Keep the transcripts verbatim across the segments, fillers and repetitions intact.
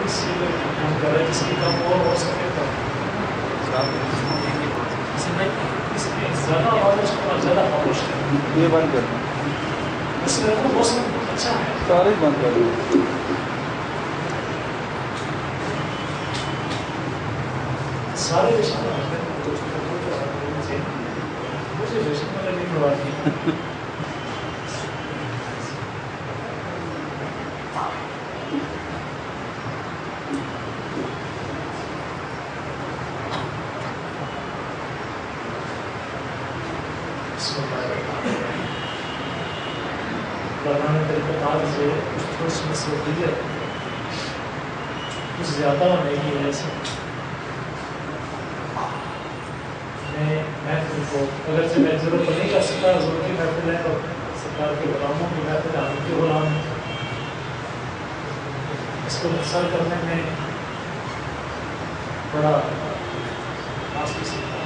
اس سے کام کر رہا ہے جس کی کم اور ہو سکے کم اس میں زیادہ آواز اور زیادہ خاموش ہے. یہ بند کر دیں. اس میں وہ موسم اچھا ہے. سارے بند کر دیں. سارے رشتے مجھے رشتے میں نہیں پڑھواتی. پرانے طریقہ سے تھوڑی سی مصروفیت کچھ زیادہ ہونے کی وجہ سے میں محفل کو اگرچہ میں ضرورت نہیں کر سکتا ضرورت کی محفل ہے اور سرکار کے غلاموں کی محفل ہے ان کے غلام ہیں اس کو مختصر کرنے میں بڑا خاص کی سکتا ہے.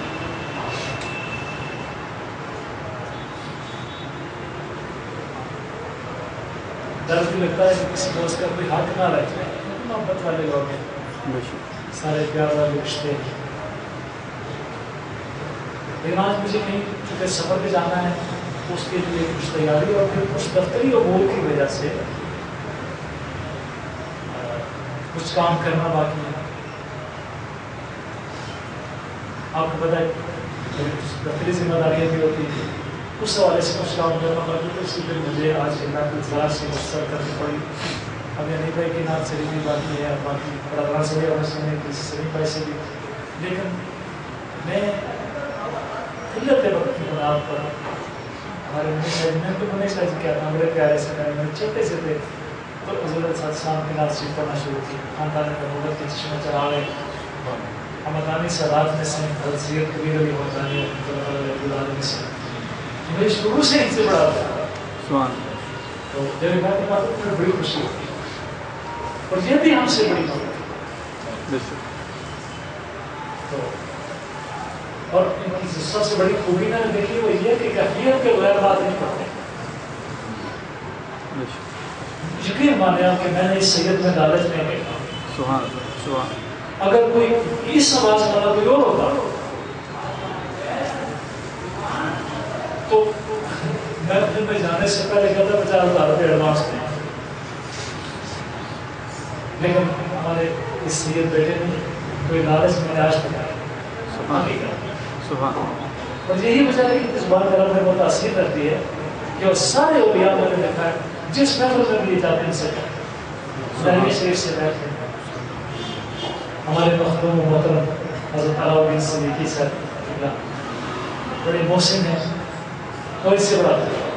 درد بھی لگتا ہے کہ کسی دوست کا کوئی حق نہ رہ جائے. محبت والے لوگ ہیں سارے پیار والے رشتے ہیں. لیکن آج مجھے کہیں چونکہ سفر پہ جانا ہے اس کے لیے کچھ تیاری اور پھر کچھ دفتری امور کی وجہ سے کچھ کام کرنا باقی ہے. آپ کو پتہ ہے دفتری ذمہ داریاں بھی ہوتی ہیں اس حوالے سے کچھ کام کرنا باقی تو اسی پھر مجھے آج انتظار سے مختصر کرنی پڑی. اب یہ نہیں پائی کہ نام سے بھی باقی ہے باقی بڑا سے بھی سنے کسی سے نہیں پائی سے بھی. لیکن میں قلت وقت کی بنیاد پر ہمارے میں تو نہیں سمجھ کیا تھا میرے پیارے سے میں چھوٹے سے تھے تو حضرت صاحب صاحب کے نام سے پڑھنا شروع کی. خاندان میں محبت کے چشمے چڑھا گئے. حمدانی سادات میں سے حضرت سید کبیر علی حمدانی علیہ سے مجھے شروع سے ان سے بڑا تھا. تو جب میں بات کرتا ہوں بڑی خوشی ہوتی ہے اور یہ بھی ہم سے بڑی بات ہے. تو اور ان کی سب سے بڑی خوبی نے دیکھی وہ یہ کہ کیفیت کے بغیر بات نہیں کرتے. یقین مانے آپ کہ میں نے اس سید میں لالچ نہیں دیکھا. اگر کوئی اس آواز والا کوئی اور ہوتا تو میں دن میں جانے سے پہلے کہتا پچاس ہزار روپئے ایڈوانس دیں. لیکن ہمارے اس سید بیٹے نے کوئی لالچ میں نے آج بتایا. اور یہی وجہ ہے کہ اس بات اللہ میں بہت تاثیر کرتی ہے کہ وہ سارے اولیاء میں نے دیکھا ہے جس محفل میں لیے جاتے ہیں سے مہنگی شریف سے بیٹھتے ہیں. ہمارے مخدوم و محترم حضرت علاؤدین صدیقی صاحب بڑے محسن ہیں اور اس سے بڑا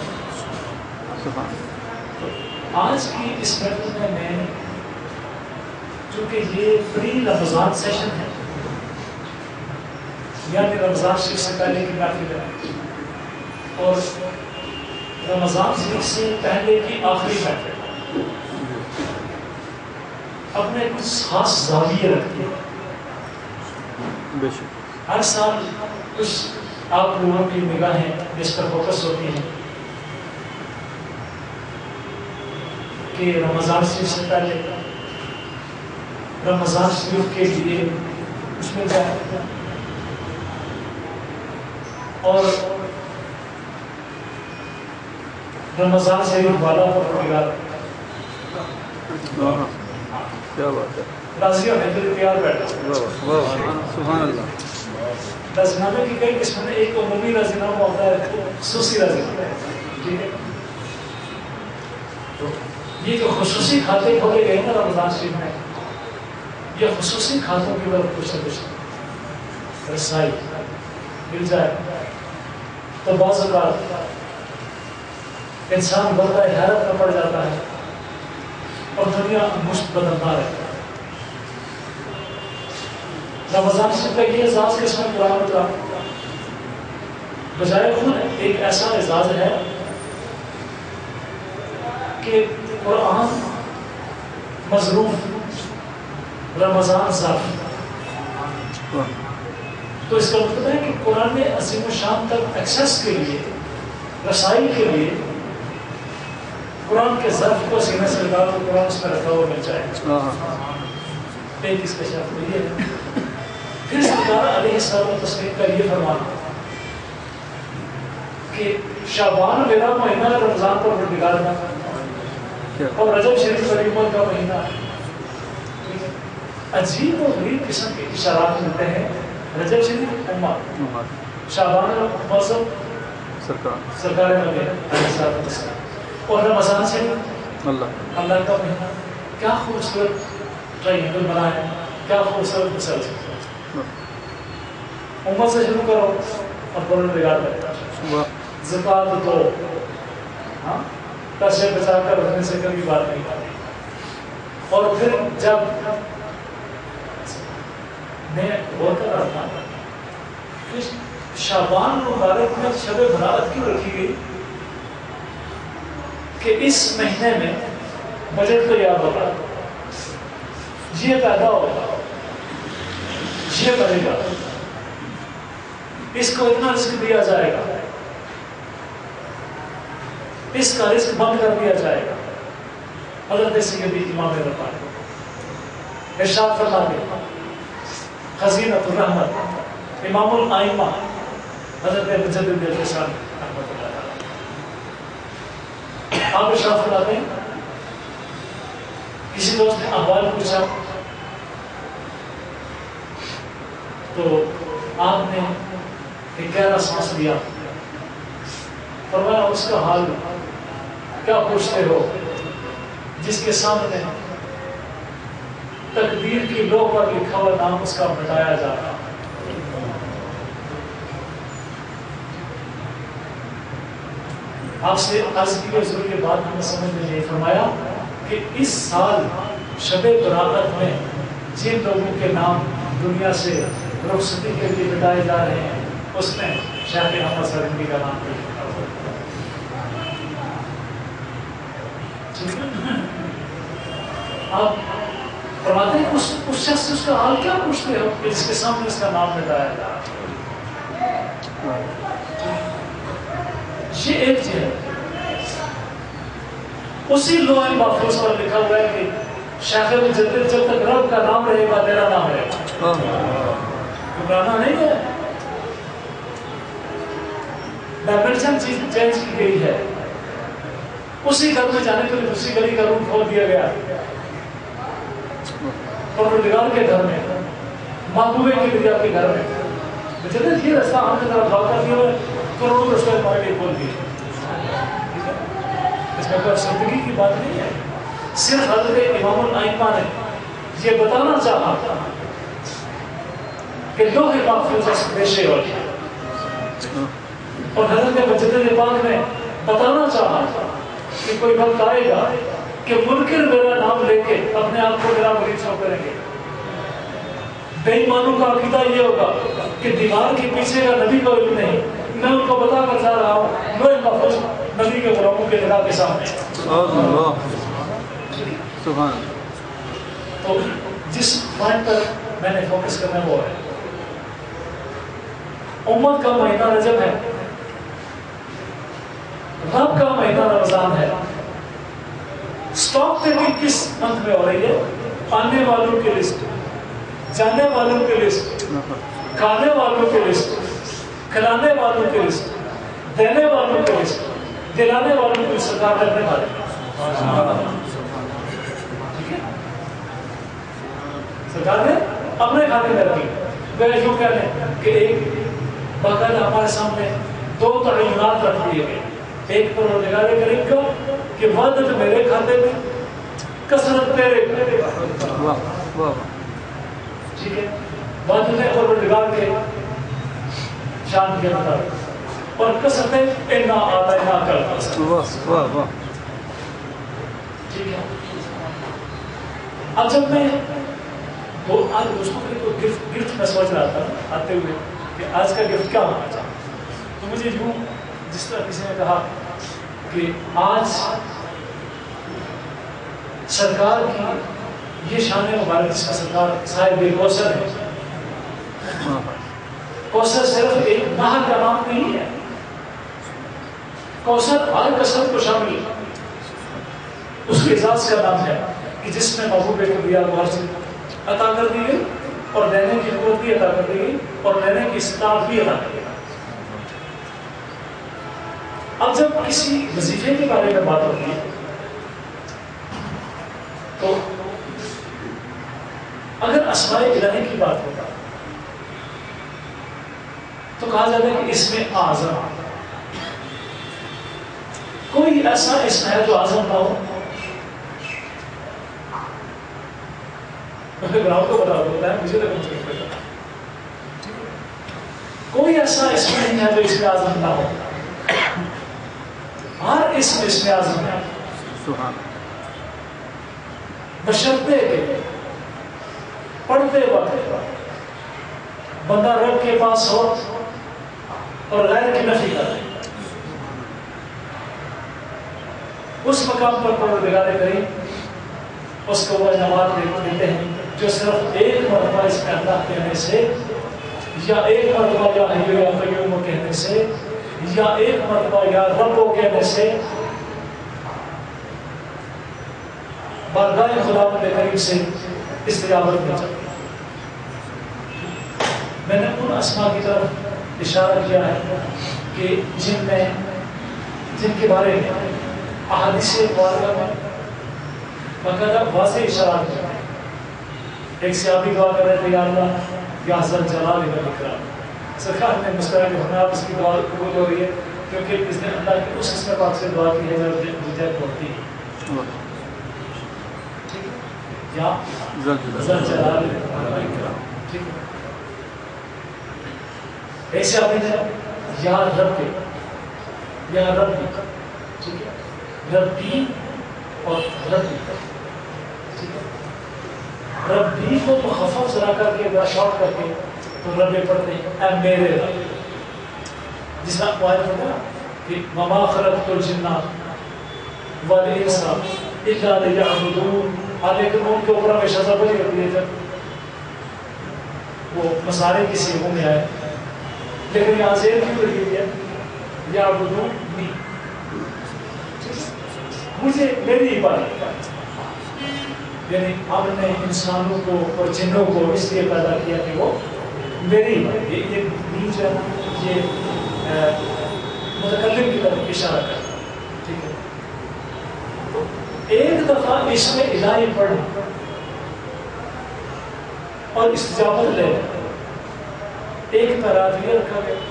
آج کی اس محفل میں میں چونکہ یہ پری رمضان سیشن ہے یعنی رمضان شریف سے پہلے کی محفل ہے اور رمضان شریف سے پہلے کی آخری محفل اپنے کچھ خاص زاویے رکھتی ہے. ہر سال کچھ آپ لوگوں کی نگاہیں جس پر فوکس ہوتی ہیں کہ رمضان شریف سے پہلے رمضان شریف کے لیے کچھ مل جائے اور رمضان شریف والا پر کیا بات ہے. راضی ہونے کے لیے تیار بیٹھا. سبحان اللہ. رضینامے کی کئی قسم میں ایک عمومی رضینامہ ہوتا ہے خصوصی رضینامہ. ٹھیک ہے. تو یہ جو خصوصی کھاتے کھولے گئے نا رمضان شریف میں یہ خصوصی کھاتوں کی طرف کچھ نہ کچھ رسائی مل جائے تو بعض اوقات انسان بڑا حیرت میں پڑ جاتا ہے اور دنیا مشت بدلنا رہتا ہے. رمضان شریف کا یہ اعزاز کس میں قرآن کا بجائے خود ایک ایسا اعزاز ہے کہ قرآن مظروف رمضان ظرف. تو اس کا مطلب ہے کہ قرآن میں عظیم الشان تک ایکسیس کے لیے رسائی کے لیے قرآن کے ظرف کو سینے سے لگا تو قرآن اس میں رکھا ہوا مل جائے. پینتیس کا شرط تو یہ ہے. پھر سرکار علیہ السلام کا یہ فرمانا کہ شعبان میرا مہینہ رمضان پر پروردگار نے اور رجب شریف غریبت کا مہینہ. عجیب و غریب قسم کے اشارات ملتے ہیں. رجب شریف امت، شعبان موسم سرکار مدینہ اور رمضان سے اللہ اللہ کا مہینہ. کیا خوبصورت ٹرائنگل بنا ہے، کیا خوبصورت مسلسل. امت سے شروع کرو اور پروردگار میں زکات دو. ہاں پیسے بچا کر رکھنے سے کبھی بات نہیں کرتی. اور پھر جب میں غور کر رہا تھا شعبان مبارک میں شب برات کیوں رکھی گئی کہ اس مہینے میں بجٹ تو یاد ہوگا، یہ پیدا ہوگا، یہ بنے گا، اس کو اتنا رزق دیا جائے گا، اس کا رزق بند کر دیا جائے گا. حضرت سیدی امام ربانی ارشاد فرماتے ہیں خزینۃ الرحمت امام الائمہ حضرت مجدد الفسان رحمۃ اللہ علیہ. آپ ارشاد فرماتے ہیں کسی دوست نے احوال پوچھا تو آپ نے ایک گہرا سانس لیا، فرمایا اس کا حال کیا پوچھتے ہو جس کے سامنے تقدیر کی لوح پر لکھا ہوا نام اس کا مٹایا جا رہا. آپ سے عرض کی حضور کے بعد ہمیں سمجھ میں یہ فرمایا کہ اس سال شب برات میں جن لوگوں کے نام دنیا سے رخصتی کے لیے مٹائے جا رہے ہیں اس میں شیخ احمد سرنگی کا نام بھی لکھا ہوا. آپ فرماتے ہیں اس اس شخص سے اس کا حال کیا پوچھتے ہو کہ جس کے سامنے اس کا نام مٹایا جا رہا ہے. یہ ایک چیز ہے. اسی لوح محفوظ پر لکھا ہوا ہے کہ شیخ مجدد جب تک رب کا نام رہے گا تیرا نام رہے گا. گھبرانا نہیں ہے. ڈائمنشن چیز چینج کی گئی ہے. اسی گھر میں جانے کے لیے دوسری گلی کا روٹ کھول دیا گیا. پروردگار کے گھر میں، محبوبے کی دریا کے گھر میں مجدد یہ رستہ ہم کی طرف بھاگ کر دیا ہے. کروڑوں رستے ہمارے لیے کھول دیے. اس میں کوئی افسردگی کی بات نہیں ہے. صرف حضرت امام الائمہ نے یہ بتانا چاہا کہ لوح محفوظ پیشے ہو اور حضرت مجدد پاک نے بتانا چاہا کہ کوئی وقت آئے گا کہ منکر میرا نام لے کے اپنے آپ کو میرا مرید سو کریں گے. بے ایمانوں کا عقیدہ یہ ہوگا کہ دیوار کے پیچھے کا نبی کا علم نہیں، میں ان کو بتا کر جا رہا ہوں لوح محفوظ نبی کے غلاموں کے نگاہ کے سامنے. تو جس پوائنٹ پر میں نے فوکس کرنا وہ ہے امت کا مہینہ رجب ہے، رب کا مہینہ رمضان ہے. اسٹاک ٹیکنگ کس منتھ میں ہو رہی ہے؟ آنے والوں کی لسٹ، جانے والوں کی لسٹ، کھانے والوں کی لسٹ، کھلانے والوں کی لسٹ، دینے والوں کی لسٹ، دلانے والوں کی سرکار کرنے والے. ٹھیک ہے، سرکار نے اپنے کھاتے میں رکھی. میں یوں کہہ لیں کہ ایک باقاعدہ ہمارے سامنے دو تعینات رکھ دیے گئے. ایک پروردگار کریم کا کہ وعدت میرے کھاتے میں، کثرت تیرے. ٹھیک ہے، وعدت پروردگار کے شان کے مطابق اور کثرت انا آتینا کل. ٹھیک ہے. اب جب میں وہ آج دوستوں کے لیے گفٹ گفٹ میں سوچ رہا تھا آتے ہوئے کہ آج کا گفٹ کیا ہونا چاہتا، تو مجھے یوں جس طرح کسی نے کہا کہ آج سرکار کی یہ شان مبارک جس کا سرکار صاحب کوثر ہے. کوثر صرف ایک نہر کا نام نہیں ہے. کوثر ہر کثرت کو شامل اس کے اعزاز کا نام ہے کہ جس میں محبوب کبریا کو ہر چیز عطا کر دی گئی اور لینے کی قوت بھی عطا کر دی گئی اور لینے کی استطاعت بھی عطا کر دی گئی۔ اب جب کسی وظیفے کے بارے میں بات ہوتی ہے تو اگر اسماء الہی کی بات ہوگا تو کہا جاتا ہے کہ اس میں اعظم، کوئی ایسا اسم ہے جو اعظم نہ ہو؟ گراؤنڈ کو بتا دیتا ہے، مجھے تو کم سے کم پتا کوئی ایسا اسم نہیں ہے جو اس میں اعظم نہ ہو، ہر اسم اس میں اعظم ہے، بشرطے کہ پڑھتے وقت بندہ رب کے پاس ہو اور غیر کی نفی کرے، اس مقام پر پروردگار کریم اس کو وہ انعامات دیتے ہیں جو صرف ایک مرتبہ اس میں اللہ کہنے سے یا ایک مرتبہ یا حی یا قیوم کہنے سے یا ایک مرتبہ یا رب کہنے سے بارگاہ خداوند کریم سے استجابت مل جاتی ہے۔ میں نے ان اسماء کی طرف اشارہ کیا ہے کہ جن میں جن کے بارے میں احادیث مبارکہ میں باقاعدہ واضح اشارات کیا ہے۔ ایک صحابی دعا کر رہے تھے، یا اللہ یا حضرت جلال والاکرام، سرکار نے مسکرا کہ ہمیں آپ اس کی دعا قبول ہو رہی ہے کیونکہ اس نے اللہ کے اس اسم پاک سے دعا کی ہے جو مجھے پڑھتی ہے، یا حضرت جلال والاکرام، ٹھیک ہے۔ ایک صحابی نے یا رب یا ربی، ٹھیک ہے، ربی اور ربی، ٹھیک ہے، ربی کو مخفف ذرا کر کے ذرا شارٹ کر کے تو رب پڑھتے ہیں اے میرے رب، جس کا قواعد ہوتا ہے کہ وما خلقت الجن والانس الا لیعبدون، آگے کہ ان کے اوپر ہمیشہ زبر کرتی ہے جب وہ مسارے کی سیغوں میں آئے، لیکن یہاں زیر کیوں لگی ہوئی ہے یعبدونی، مجھے میری عبادت، یعنی ہم نے انسانوں کو اور جنوں کو اس لیے پیدا کیا کہ وہ میری یہ نیچ ہے یہ متکلم کی طرف اشارہ کرتا ہے، ٹھیک ہے۔ تو ایک دفعہ اس میں الہی پڑھ اور استجابت لے، ایک پیراگراف یہ رکھا گیا،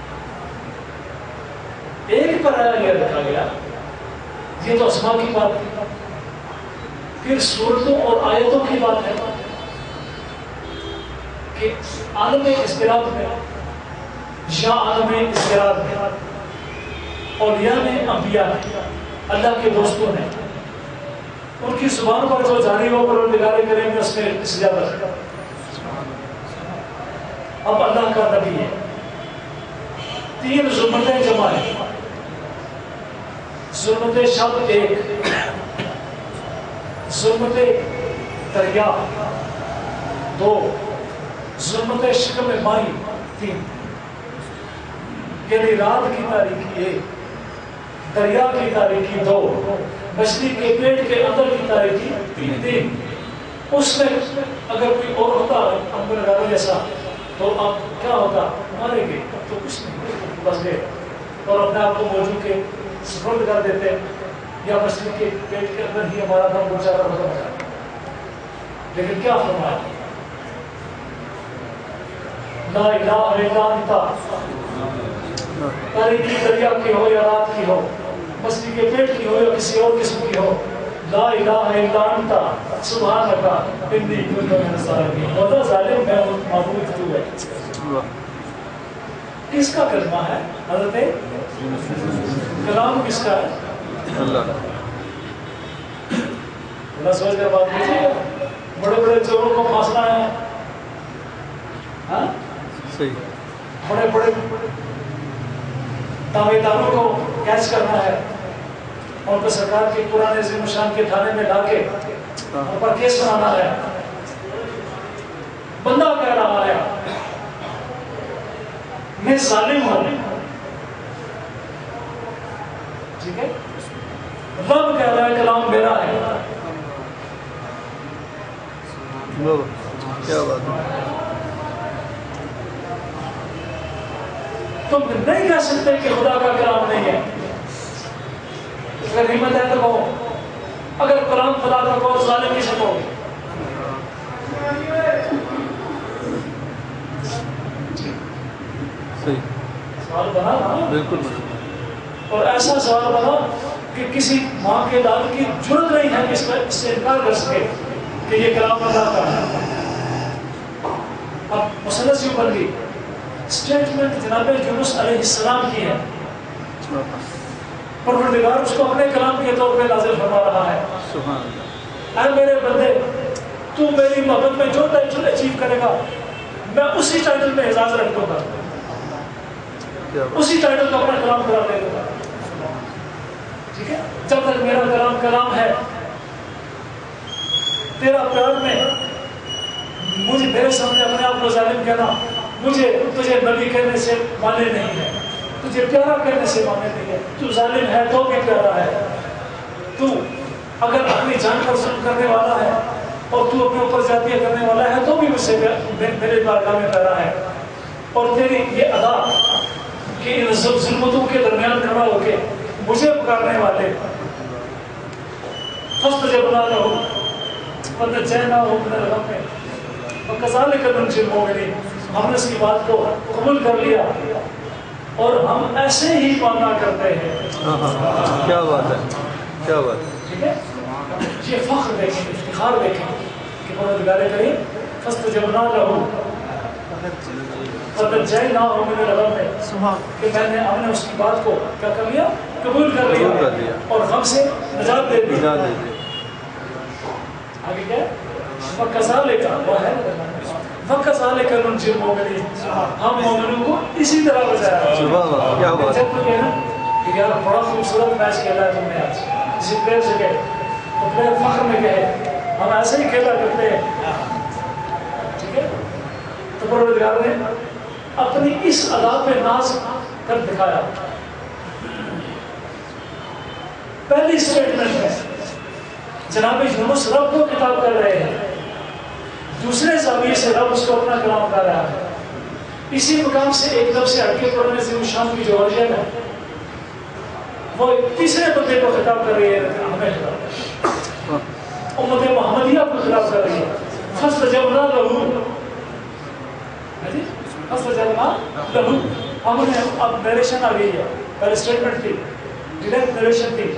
ایک پیراگراف یہ رکھا گیا، یہ تو اسماء کی بات ہے، پھر سورتوں اور آیتوں کی بات ہے کہ عالم اضطراب میں یا عالم اضطراب میں اولیاء نے، انبیاء نے، اللہ کے دوستوں نے ان کی زبان پر جو جاری ہو پروردگار کریم نے اس میں استجابت ہے۔ اب اللہ کا نبی ہے، تین ظلمتیں جمع ہیں، ظلمت شب ایک، ظلمت دریا دو، ظلمت شکم مائی تین، یعنی رات کی تاریکی ایک، دریا کی تاریکی دو، مچھلی کے پیٹ کے اندر کی تاریکی تین۔ اس میں اگر کوئی اور ہوتا امبر گارو جیسا تو اب کیا ہوتا، مارے گے تو کچھ نہیں، بس گئے اور اپنے آپ کو موجود کے سپرد کر دیتے، یا مچھلی کے پیٹ کے اندر ہی ہمارا دم گزا کر ختم ہو جاتا۔ لیکن کیا فرمایا، لا الہ الا انت، تاریکی دریا کی ہو یا رات کی ہو، مچھلی کے پیٹ کی ہو یا کسی اور قسم کی ہو، لا الہ الا انت سبحانک انی کنت من الظالمین، خدا ظالم میں معبود تو ہے۔ کس کا کلمہ ہے؟ حضرت کلام کس کا ہے؟ اللہ۔ اللہ سوچ کر بات کیجیے، بڑے بڑے چوروں کو پھانسنا ہے، ہاں صحیح، بڑے بڑے دعوے داروں کو کیچ کرنا ہے، اور پہ سرکار کی قرآن عظیم شان کے تھانے میں لا کے ان پر کیس بنانا ہے۔ بندہ کہہ رہا ہے میں ظالم ہوں، ٹھیک ہے، رب کہہ رہا ہے کلام میرا ہے۔ کیا بات ہے. تم نہیں کہہ سکتے کہ خدا کا کلام نہیں ہے. اگر ہمت ہے تو کہو. اگر کلام خدا کا کہو ظالم کسے کہو؟ صحیح سوال بنا نا؟ بالکل بنا. اور ایسا سوال بنا کہ کسی ماں کے داد کی جرت نہیں ہے کہ اس میں اس سے انکار کر سکے کہ یہ کلام اللہ کا ہے. اب مسلس یوں بن گئی. اسٹیٹمنٹ جناب یونس علیہ السلام کی ہے. پروردگار اس کو اپنے کلام کے طور پہ نازل فرما رہا ہے. سبحان اللہ. اے میرے بندے، تو میری محبت میں جو ٹائٹل اچیو کرے گا میں اسی ٹائٹل میں اعزاز رکھ دوں گا، اسی ٹائٹل کو اپنا کلام قرار دے دوں گا. ٹھیک ہے؟ جب تک میرا کلام کلام ہے، تیرا پیار میں مجھے میرے سامنے اپنے آپ کو ظالم کہنا مجھے تجھے نبی کہنے سے مانے نہیں ہے، تجھے پیارا کہنے سے مانے نہیں ہے. تو ظالم ہے تو بھی پیارا ہے. تو اگر اپنی جان پر ظلم کرنے والا ہے اور تو اپنے اوپر زیادتی کرنے والا ہے تو بھی مجھ سے میرے بارگاہ میں پیارا ہے. اور تیری یہ ادا کہ ان ظلمتوں کے درمیان کھڑا ہو کے مجھے پکارنے والے فاستجبنا له ونجيناه من الغم وكذلك ننجي المؤمنين. ہم نے اس کی بات کو قبول کر لیا اور ہم ایسے ہی مانا کرتے ہیں. کیا بات ہے، کیا بات ہے. ٹھیک ہے؟ یہ فخر دیکھیں، افتخار دیکھیں کہ پروردگار کریم فاستجبنا له ونجيناه من الغم کہ میں نے ہم نے اس کی بات کو کیا کر لیا؟ قبول کر لیا اور غم سے نجات دے دی. آگے کیا ہے؟ وَكَذَلِكَ وہ ہے وَكَذَلِكَ نُنْجِي الْمُؤْمِنِينَ ہم مومنوں کو اسی طرح بچایا. سبحان اللہ. کیا بات ہے. جب تو کہنا کہ یار بڑا خوبصورت میچ کھیلا ہے تم نے آج، کسی پلیئر سے کہے تو پلیئر فخر میں کہے ہم ایسے ہی کھیلا کرتے ہیں. ٹھیک ہے؟ تو پروردگار نے اپنی اس ادا پہ ناز کر دکھایا. پہلی اسٹیٹمنٹ ہے جناب یونس رب کو کتاب کر رہے ہیں، دوسرے زاویے سے رب اس کو اپنا کلام کر رہا ہے. اسی مقام سے ایک دم سے ہٹ کے پڑھنے سے شام کی جو ورژن ہے وہ تیسرے بندے کو خطاب کر رہی ہے، ہمیں خطاب امت محمدیہ کو خطاب کر رہی ہے. فاستجبنا له فاستجبنا له ہم نے اب نیریشن آ گئی ہے. پہلے اسٹیٹمنٹ تھی، ڈائریکٹ نیریشن تھی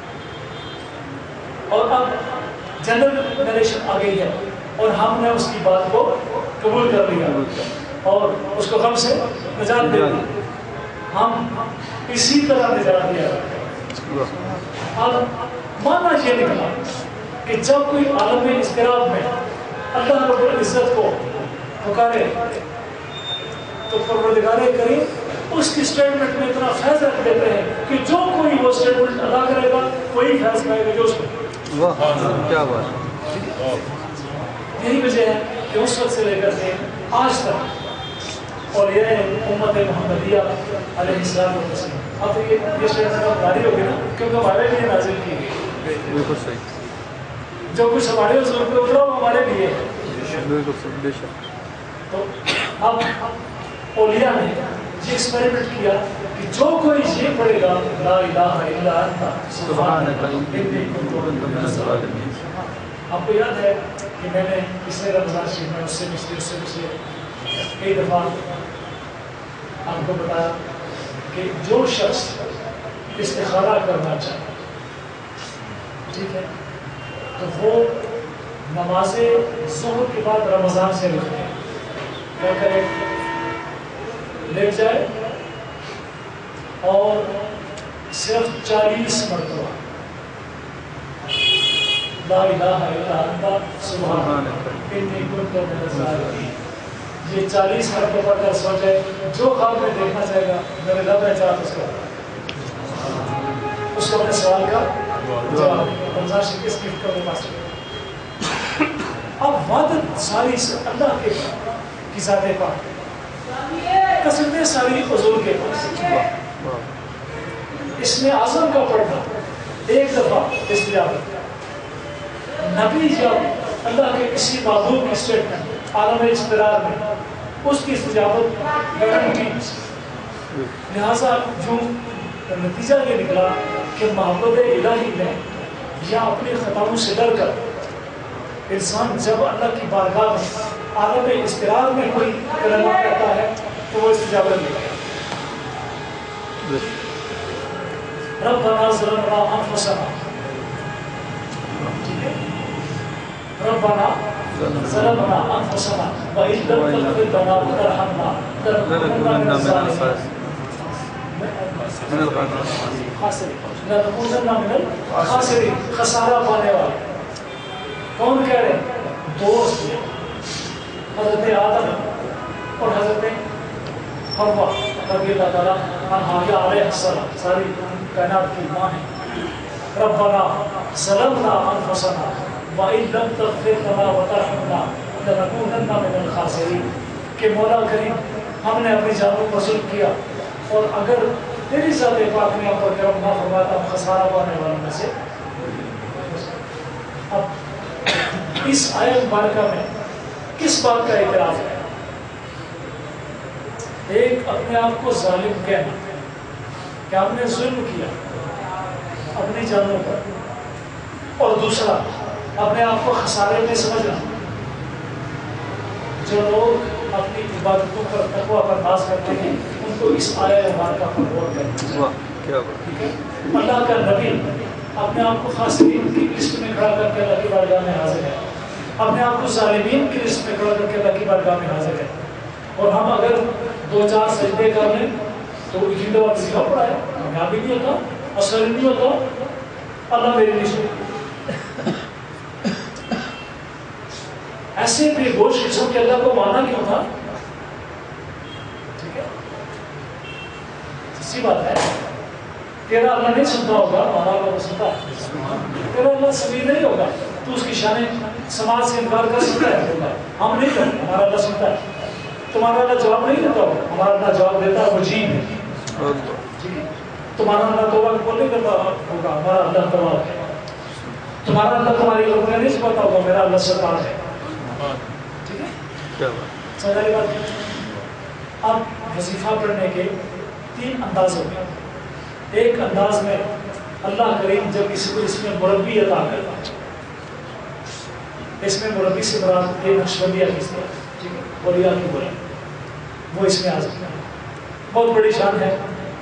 اور اب جنرل نیریشن آ گئی ہے اور ہم نے اس کی بات کو قبول کر لیا اور اس کو غم سے نجات دے دی. ہم اسی طرح نجات دیا. اب مانا یہ نکلا کہ جب کوئی عالم اضطراب میں اللہ رب العزت کو پکارے تو پروردگار کریم اس کی اسٹیٹمنٹ میں اتنا فیض رکھ دیتے ہیں کہ جو کوئی وہ اسٹیٹمنٹ ادا کرے گا وہی فیض پائے گا جو اس کو. کیا بات. یہی وجہ ہے کہ اس وقت سے لے کر کے آج تک اور یہ امت محمدیہ علیہ السلام و تسلیم. اب یہ یہ اسٹیٹمنٹ اب جاری ہوگی نا کیونکہ ہمارے لیے نازل کی گئی. بالکل صحیح. جو کچھ ہمارے حضور پہ اترا وہ ہمارے لیے ہے. بالکل صحیح. بے شک. تو اب اولیاء نے یہ ایکسپیریمنٹ کیا کہ جو کوئی یہ پڑھے گا لا الہ الا انت سبحانک انی کنت من الظالمین. آپ کو یاد ہے کہ میں نے پچھلے رمضان شریف میں اس سے پچھلے اس سے پچھلے کئی دفعہ آپ کو بتایا کہ جو شخص استخارہ کرنا چاہے ٹھیک ہے تو وہ نماز ظہر کے بعد رمضان سے رکھتے ہیں. کیا کرے؟ لیٹ جائے اور صرف چالیس مرتبہ لا الہ الا انت سبحانک انی کنت من الظالمین یہ چالیس مرتبہ پڑھ کر سو جائے. جو خواب میں دیکھنا چاہے گا میرے رب ہے چاہت اس کو اس کو اپنے سوال کا جواب رمضان شریف کے اسکرپٹ کا وہ پاس. اب وعدت ساری اللہ کے کی ذات پاک قسمیں ساری حضور کے پاس. اس میں اعظم کا پڑھنا ایک دفعہ استجابت. نبی جب اللہ کے کسی معبود کی اسٹیٹمنٹ عالم اضطرار میں اس کی استجابت گارنٹی. لہٰذا جو نتیجہ یہ نکلا کہ محبت الہی میں یا اپنی خطاؤں سے ڈر کر انسان جب اللہ کی بارگاہ میں عالم اضطرار میں کوئی کلمہ کرتا ہے تو وہ استجابت ملتا ہے. ربنا ظلمنا انفسنا, ربنا ظلمنا انفسنا وان لم تغفر لنا وترحمنا لنكونن من الخاسرين. لنكونن من الخاسرين, خسارہ پانے والے. کون کہہ رہے ہیں؟ دوست حضرت آدم اور حضرت حوا رضی اللہ تعالیٰ عنہا علیہ السلام, ساری کائنات کی ماں ہیں. ربنا ظلمنا انفسنا وان لم تغفر لنا وترحمنا لنكونن من الخاسرین, کہ مولا کریم ہم نے اپنی جانوں پر ظلم کیا اور اگر تیری ذات پاک نے ہم پر کرم نہ فرمایا تو ہم خسارہ پانے والوں میں سے. اب اس آیت مبارکہ میں کس بات کا اعتراف ہے؟ ایک اپنے آپ کو ظالم کہنا کہ ہم نے ظلم کیا اپنی جانوں پر, اور دوسرا اپنے آپ کو خسارے میں سمجھنا. جو لوگ اپنی عبادتوں پر تقویٰ پر ناز کرتے ہیں ان کو اس آیت مبارکہ پر غور کرنا. اللہ کا نبی اپنے آپ کو خاسرین کی لسٹ میں کھڑا کر کے اللہ کی بارگاہ میں حاضر ہے, اپنے آپ کو ظالمین کی لسٹ میں کھڑا کر کے اللہ کی بارگاہ میں حاضر ہے. اور ہم اگر دو چار سجدے کر لیں تو اسی دفعہ کسی کا پڑا ہے, کامیابی نہیں ہوتا, اثر نہیں ہوتا, اللہ میری لسٹ. ایسے بے گوش قسم کے اللہ کو مانا کیوں تھا؟ ٹھیک ہے, اسی بات ہے. تیرا اللہ نہیں سنتا ہوگا, ہمارا اللہ کو سنتا ہے. تیرا اللہ سمیع نہیں ہوگا تو اس کی شان سماج سے انکار کر سکتا ہے. ہم نہیں کرتے, ہمارا اللہ سنتا ہے. تمہارا اللہ جواب نہیں دیتا ہوگا, ہمارا اللہ جواب دیتا ہے, مجیب ہے. تمہارا اللہ توبہ قبول نہیں کرتا ہوگا, ہمارا اللہ تواب ہے. تمہارا اللہ تمہاری غلطیاں نہیں سمجھتا ہوگا, میرا اللہ ستار ہے. ٹھیک ہے, سمجھائی بات. اب وظیفہ پڑھنے کے تین انداز ہو گئے. ایک انداز میں اللہ کریم جب کسی کو اس میں مربی عطا کرتا ہے, اس میں مربی سے مراد یہ نقشبندیہ کس طرح, ٹھیک ہے, اولیاء کی بولا وہ اس میں آ سکتا ہے, بہت بڑی شان ہے.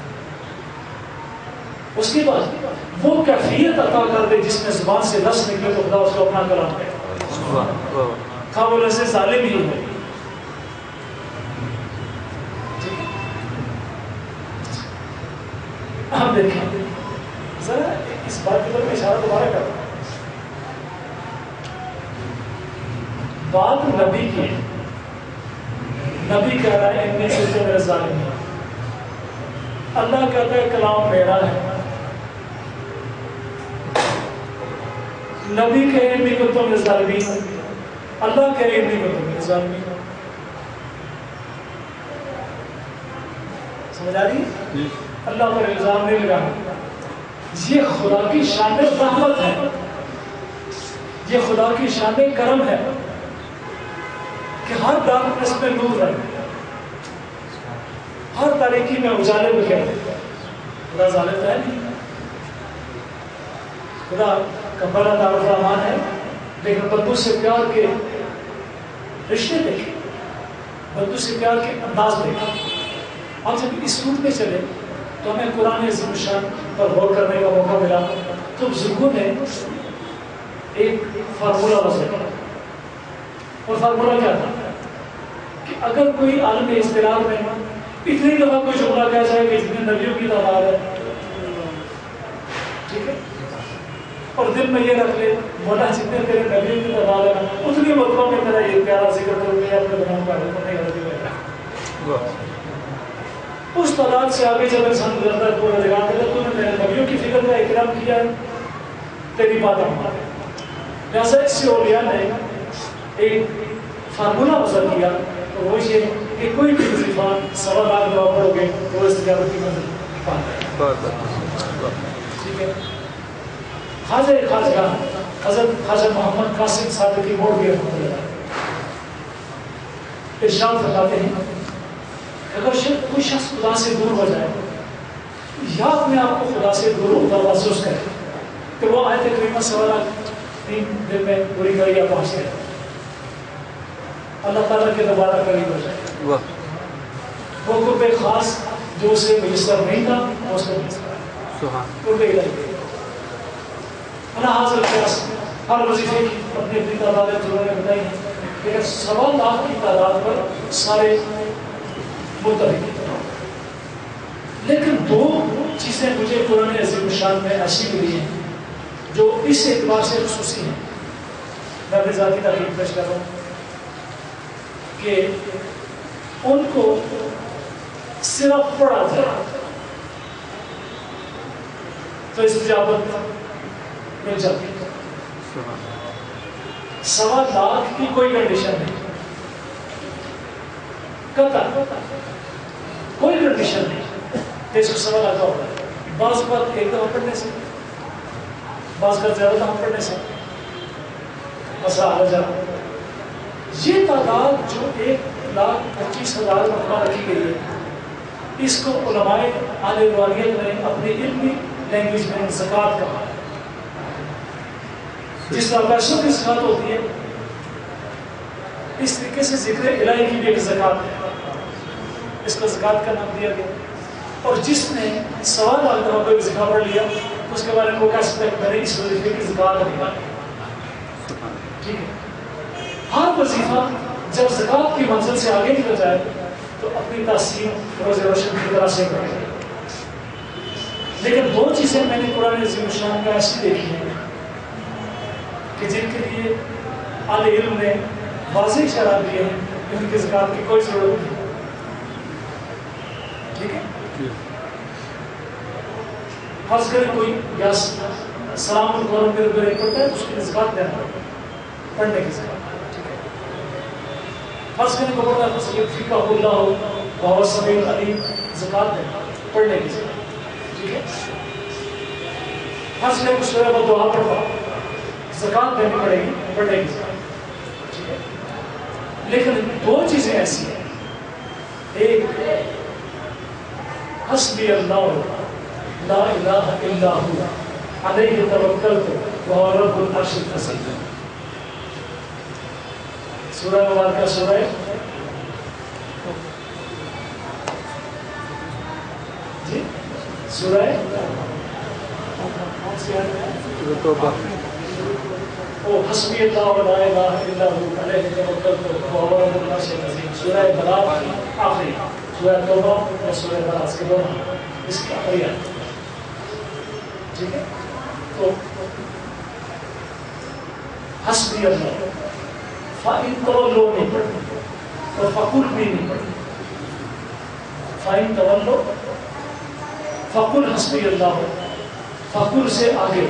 اس کے بعد وہ کیفیت عطا کر دے جس میں زبان سے لفظ نکلے تو خدا اس کو اپنا کلام ہے, خواہ وہ لفظ ظالم ہی ہے. ہم دیکھیں ذرا اس بات کی طرف اشارہ دوبارہ کر رہا ہوں. بات نبی کی, نبی کہہ رہا ہے ان میں سے میرا ظالم ہے, اللہ کہتا ہے کلام میرا ہے. نبی کہے انی کنت من الظالمین, اللہ کہے انی کنت من الظالمین. سمجھ آ رہی ہے؟ اللہ پر الزام نہیں لگانا. یہ خدا کی شان رحمت ہے, یہ خدا کی شان کرم ہے کہ ہر ڈارکنس میں نور ہے, ہر تاریکی میں اجالے میں کہتے ہیں. خدا ظالم ہے نہیں, خدا کا بڑا دارالرحمان ہے, لیکن بندوں سے پیار کے رشتے دیکھیں, بندوں سے پیار کے انداز دیکھیں. آپ جب اس روٹ میں چلے تو ہمیں قرآن عظیم الشان پر غور کرنے کا موقع ملا. تو بزرگوں نے ایک فارمولہ وضع کیا, اور فارمولہ کیا تھا کہ اگر کوئی عالم اضطرار میں اتنی دفعہ کوئی جملہ کہہ جائے کہ جتنے نبیوں کی تعداد ہے, ٹھیک ہے, اور دل میں یہ رکھ لے مولا جتنے تیرے نبیوں کی تعداد ہے اتنی مرتبہ میں میرا یہ پیارا ذکر کروں گا, اپنے بناؤں کا نہیں غلطی ہوگا. اس تعداد سے آگے جب انسان گزرتا ہے پورا جگہ کہ تو نے میرے نبیوں کی فکر کا اکرام کیا ہے, تیری بات ہمارا. لہٰذا اس سے اولیاء نے ایک فارمولہ وضع کیا, اور وہ یہ کہ کوئی بھی وظیفہ سوا لاکھ دعا پڑھو گے تو وہ استجابت کی منزل پاتا ہے. ٹھیک ہے. خواجہ خواجہ حضرت خواجہ محمد قاسم صادقی موڑ گئے رحمۃ اللہ, ارشاد فرماتے ہیں اگر کوئی شخص خدا سے دور ہو جائے یا اپنے آپ کو خدا سے دور ہوتا محسوس کرے تو وہ آیت کریمہ سوالہ تین دن میں پوری کر یا پہنچ گئے اللہ تعالیٰ کے دوبارہ قریب ہو جائے. وہ قرب خاص جو اسے میسر نہیں تھا وہ اس کو میسر ہے. قرب الہی اللہ حاضر قیاس ہر وظیفے کی اپنی اپنی تعدادیں جو نے بتائی ہیں لیکن سوا لاکھ کی تعداد پر سارے متفق. لیکن دو چیزیں مجھے قرآن عظیم الشان میں ایسی ملی ہیں جو اس اعتبار سے خصوصی ہیں. میں اپنی ذاتی تحقیق پیش کر رہا ہوں کہ ان کو صرف پڑھا جائے تو استجابت مل جاتی ہے. سوا لاکھ کی کوئی کنڈیشن نہیں, قطع کوئی کنڈیشن نہیں. تیس کو سوا لاکھ ہوتا ہے. بعض بات ایک دفعہ پڑھنے سے, بعض کا زیادہ دفعہ پڑھنے سے مسئلہ حل جا. یہ تعداد جو ایک لاکھ پچیس ہزار مرتبہ رکھی گئی ہے اس کو علماء اہل روحانیت نے اپنی علمی لینگویج میں زکوٰۃ کہا. جس طرح پیسوں کی زکوٰۃ ہوتی ہے اس طریقے سے ذکر الہی کی بھی ایک زکوٰۃ ہے, اس کو زکوٰۃ کا نام دیا گیا. اور جس نے سوا لاکھ دفعہ کوئی وظیفہ پڑھ لیا اس کے بارے میں وہ کہہ سکتا ہے کہ میں نے اس وظیفے کی زکوٰۃ نہیں ڈالی. ٹھیک ہے, ہر وظیفہ جب زکوٰۃ کی منزل سے آگے نکل جائے تو اپنی تاثیر روز روشن کی طرح سے کرے. لیکن دو چیزیں میں نے قرآن عظیم الشان میں ایسی دیکھی ہیں کہ جن کے لیے اہل علم نے واضح اشارہ دیے ہیں کہ ان کی زکوٰۃ کی کوئی ضرورت نہیں. ٹھیک ہے, فرض کریں کوئی یا سلام القرآن میرے اوپر ایک پڑھتا ہے اس کی زکوٰۃ دینا پڑھنے کی زکوٰۃ. فرض کریں کو پڑھتا ہے فرض کریں فقہ اللہ ہو وہو السمیع العلیم زکوٰۃ دینا پڑھنے کی زکوٰۃ. ٹھیک ہے, فرض کریں کچھ سورہ کو دعا پڑھتا زکوٰۃ دینی پڑے گی پڑھنے کی زکوٰۃ. ٹھیک ہے, لیکن دو چیزیں ایسی ہیں, ایک حسبی اللہ لا الہ الا ہوا علیہ توکلت وہو رب العرش العظیم. سورہ مبارکہ سورہ جی سورہ توبہ او حسبی اللہ لا الہ الا ہوا علیہ توکلت وہو رب العرش العظیم. سورہ بلاد آخری, سورہ توبہ اور سورہ بلاد کے دونوں اس کی آخری آیت. ٹھیک ہے, تو حسبی اللہ فَإِن تَوَلُّوا نہیں پڑھتے اور فَقُلْ بھی نہیں پڑھتے. فَإِن تَوَلُّوا فَقُلْ حَسْبِيَ اللَّهُ فَقُلْ سے آگے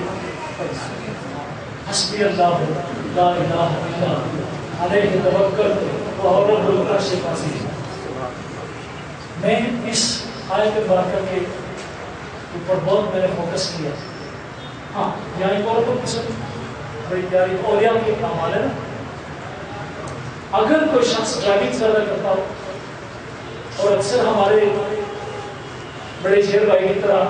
حسبی اللہ لا الہ الا ہوا علیہ توکلت وہو رب العرش العظیم. میں اس آیت مبارکہ کے اوپر بہت میں نے فوکس کیا. ہاں یہاں ایک اور تو قسم بڑی پیاری اولیاء کے اعمال ہے نا. اگر کوئی شخص ڈرائیونگ زیادہ کرتا ہو اور اکثر ہمارے بڑے شیر بھائی کی طرح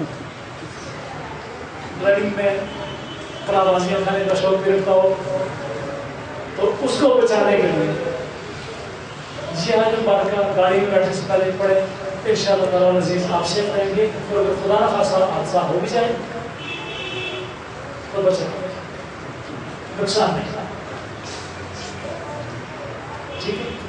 ڈرائیونگ میں کلابازیاں کھانے کا شوق بھی رکھتا ہو تو اس کو بچانے کے لیے یہ آیت مبارکہ گاڑی میں بیٹھنے سے پہلے پڑھے انشاءاللہ تعالیٰ عزیز آپ سے رہیں گے. تو اگر خدا نخواستہ حادثہ ہو بھی جائے تو بچے, نقصان نہیں. ٹھیک ہے,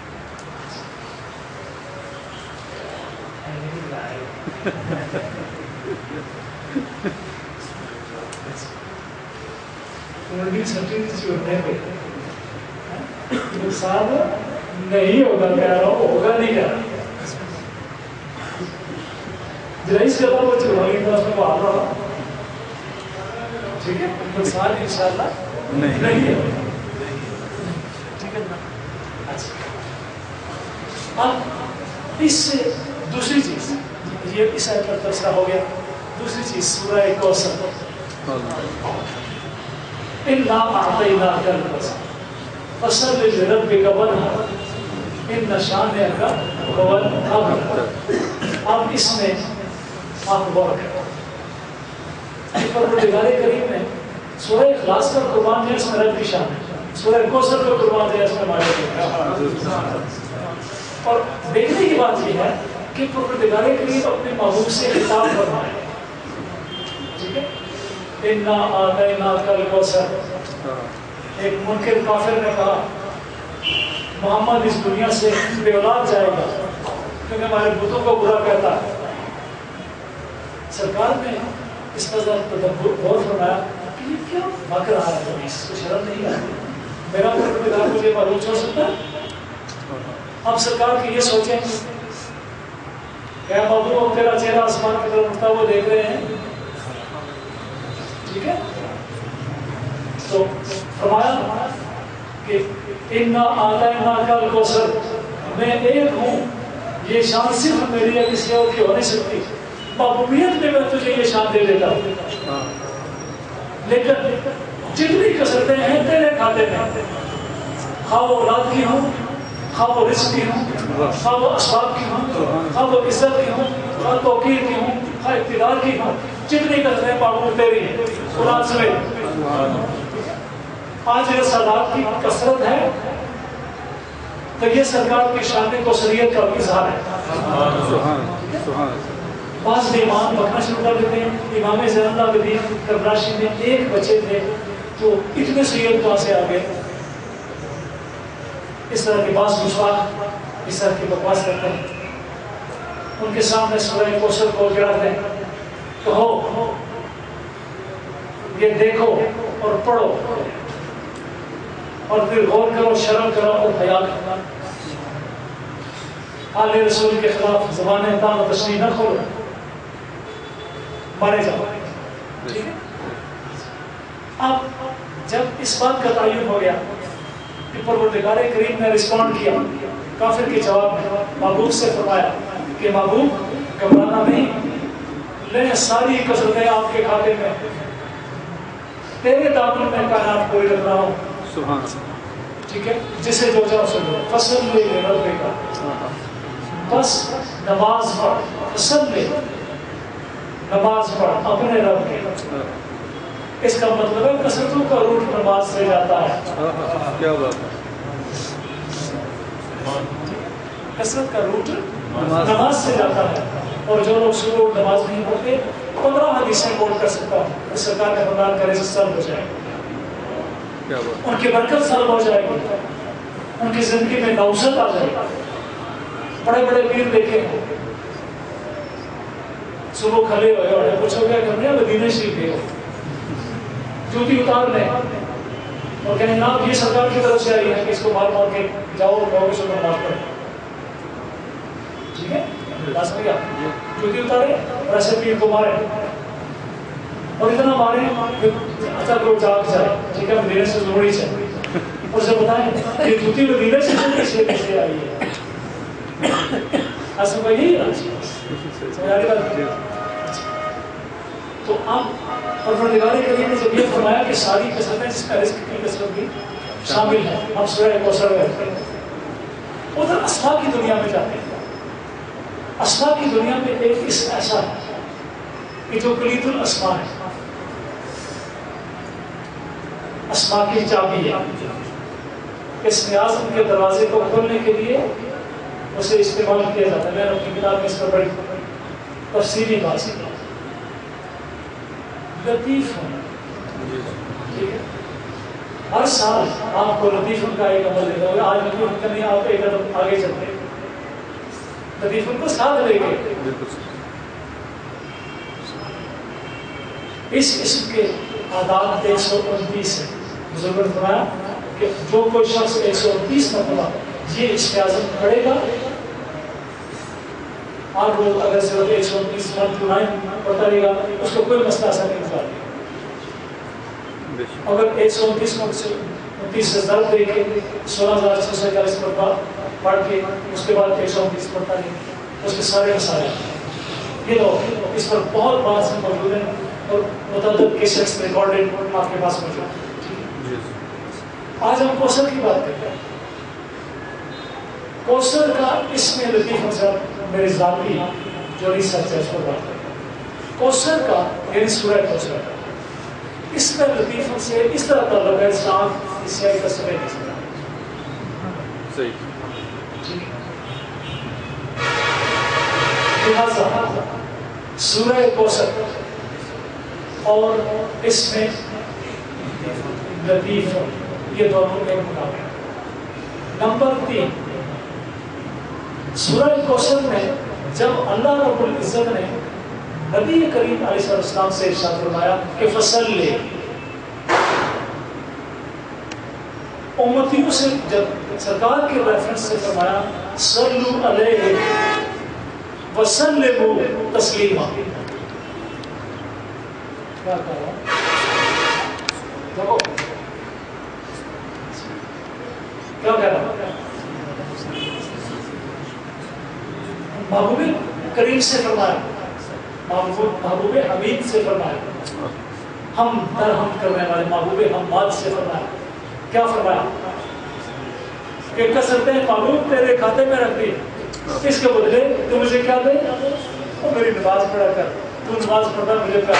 نقصان نہیں ہوگا کہہ رہا ہوں, ہوگا نہیں کہہ رہا. جرائز کرتا وہ چلوانی طرح سے وہ آ رہا. ٹھیک ہے, نقصان انشاءاللہ نہیں ہے. ٹھیک ہے نا. اچھا, اب اس سے دوسری چیز یہ اس آیت پر تذکرہ ہو گیا. دوسری چیز سورہ کوثر اِنَّا أَعْطَيْنَاكَ الْكَوْثَرَ فَصَلِّ لِرَبِّكَ وَانْحَرْ ان نشان کا اب اس میں آپ غور کریں پروردگار کریم نے سورہ اخلاص کا قربان دیا، اس میں رب کی شان ہے، سورہ کوثر کا قربان دیا، اس میں مالک اور دیکھنے کی بات یہ ہے کہ پروردگار کریم اپنے محبوب سے خطاب فرمائے، ٹھیک ہے، انا اعطیناک الکوثر۔ ایک منکر کافر نے کہا محمد اس دنیا سے بے اولاد جائے گا کیونکہ ہمارے بتوں کو برا کہتا ہے۔ سرکار نے اس کا تدبر غور فرمایا کہ یہ کیا بک رہا ہے، اس کو شرم نہیں آتی، میرا پروردگار مجھے معلوم چھوڑ سکتا ہے؟ اب سرکار کی یہ سوچیں کیا بابو تیرا چہرہ آسمان کی طرف اٹھتا وہ دیکھ رہے ہیں، ٹھیک ہے، تو فرمایا کہ انا اعطیناک الکوثر، میں ایک ہوں، یہ شان صرف میری ہے، کسی اور کی ہو نہیں سکتی، محبوبیت میں میں تجھے یہ شان دے دیتا ہوں، لیکن جتنی کثرتیں ہیں تیرے کھاتے میں، خواہ وہ اولاد کی ہوں، خواہ وہ رزق کی ہوں، خواہ وہ اسباب کی ہوں، خواہ وہ عزت کی ہوں، خواہ توقیر کی ہوں، خواہ اقتدار کی ہوں، جتنی کثرتیں محبوب تیری ہیں، قرآن سمیت۔ آج رسالات کی کثرت ہے تو یہ سرکار کی شان کو شریعت کا اظہار ہے۔ بعض ایمان بکنا شروع کر دیتے ہیں، امام زین العابدین کربلاشی میں ایک بچے تھے تو اتنے سید کہاں سے آ گئے، اس طرح کے بعض گستاخ اس طرح کی بکواس کرتے ہیں، ان کے سامنے سورہ کوثر کو گرا دیں، کہو یہ دیکھو اور پڑھو اور پھر غور کرو، شرم کرو اور حیا کرو، آل رسول کے خلاف زبانیں تان و تشریح نہ کھولو، مارے جاؤ، ٹھیک ہے۔ اب جب اس بات کا تعین ہو گیا کہ پروردگار کریم نے رسپونڈ کیا کافر کے جواب میں، محبوب سے فرمایا کہ محبوب گھبرانا نہیں، لے ساری کثرتیں آپ کے کھاتے میں، تیرے دامن میں کائنات کوئی رکھ رہا ہوں، ٹھیک ہے، جسے جو چاہو سن لو، فصل لے لے رب کا، بس نماز پڑھ، فصل لے نماز پڑھ اپنے رب کے، اس کا مطلب ہے کثرتوں کا روٹ نماز سے جاتا ہے، کیا بات ہے، کثرت کا روٹ نماز سے جاتا ہے، اور جو لوگ صبح نماز نہیں پڑھتے پندرہ حدیثیں کوٹ کر سکتا ہوں، سرکار نے فرمان کرے سلب ہو جائے، ان کی برکت سلب ہو جائے گی، ان کی زندگی میں نوسط آ جائے گی۔ بڑے بڑے پیر دیکھے صبح کھلے ہوئے اور پوچھو کیا کرنے مدینہ شریف گئے، جوتی اتار لیں اور کہیں نا یہ سرکار کی طرف سے آئی ہے کہ اس کو مار مار کے جاؤ کہو کہ صبح نماز پڑھیں، ٹھیک ہے، لازمی کیا جوتی اتارے اور ایسے پیر کو مارے اور اتنا مارے اچھا لوگ جاگ جائے، ٹھیک ہے، مدینہ سے ضروری سے اور اسے بتائیں یہ جوتی مدینہ سے ضروری سے کیسے آئی ہے، ایسا کوئی نہیں ہے۔ تو اب پروردگار کریم نے جب یہ فرمایا کہ ساری کثرتیں جس کا رزق کی کثرت بھی شامل ہے، ہم سورہ کوثر میں ادھر اسماء کی دنیا میں جاتے ہیں، اسماء کی دنیا میں ایک اسم ایسا ہے کہ جو کلید الاسماء ہے، اسماء کی چابی ہے، اسم اعظم کے دروازے کو کھولنے کے لیے اسے استعمال کیا جاتا ہے۔ میں نے اپنی کتاب میں اس پر بڑی تفصیلی بات کی، لطیف ہونا، ٹھیک ہے، ہر سال آپ کو لطیف کا ایک عمل دیتا ہوگا، آج لطیف کا نہیں، آپ ایک قدم آگے چلتے لطیف کو ساتھ لے کے، اس اسم کے آداب ایک سو انتیس ہے، بزرگوں نے فرمایا کہ جو کوئی شخص ایک سو انتیس مرتبہ یہ اسم اعظم پڑھے گا، آپ لوگ اگر صرف ایک سو انتیس پڑھتا رہے گا اس کو کوئی مسئلہ ایسا نہیں نکال گا، اگر ایک سو انتیس انتیس سے ضرب دے کے سولہ ہزار چھ سو اکیالیس مرتبہ پڑھ کے اس کے بعد ایک سو انتیس پڑھتا رہے، اس کے سارے مسائل یہ لوگ اس پر بہت بات سے موجود ہیں اور متعدد کیسٹس ریکارڈڈ آپ کے پاس موجود ہیں۔ آج ہم کوثر کی بات کرتے ہیں، کوثر کا اس میں لطیف مطلب میری ذاتی جو ریسرچ ہے اس پر بات کریں. کوثر کا یعنی سورہ کوثر کا اس میں لطیف سے اس طرح تعلق ہے اسلام اس سے کا سمے نہیں سکتا. صحیح. لہذا سورہ کوثر اور اس میں لطیف یہ دونوں ایک مقابلہ. نمبر تین، سورہ کوثر میں جب اللہ رب العزت نے نبی کریم علیہ السلام سے ارشاد فرمایا کہ فصلی، امتیوں سے جب سرکار کے ریفرنس سے فرمایا صلو علیہ وسلموا تسلیما، کیا کہا؟ دیکھو کیا کہہ رہا ہے؟ محبوب کریم سے فرمایا، محبوب محبوب حمید سے فرمایا، ہم در ہم کرنے والے محبوب حماد سے فرمایا. کیا فرمایا کہ کثرتیں محبوب تیرے کھاتے میں رکھ دی، اس کے بدلے تو مجھے کیا دے؟ تو میری نماز پڑھا کر، تو نماز پڑھنا مجھے پیار.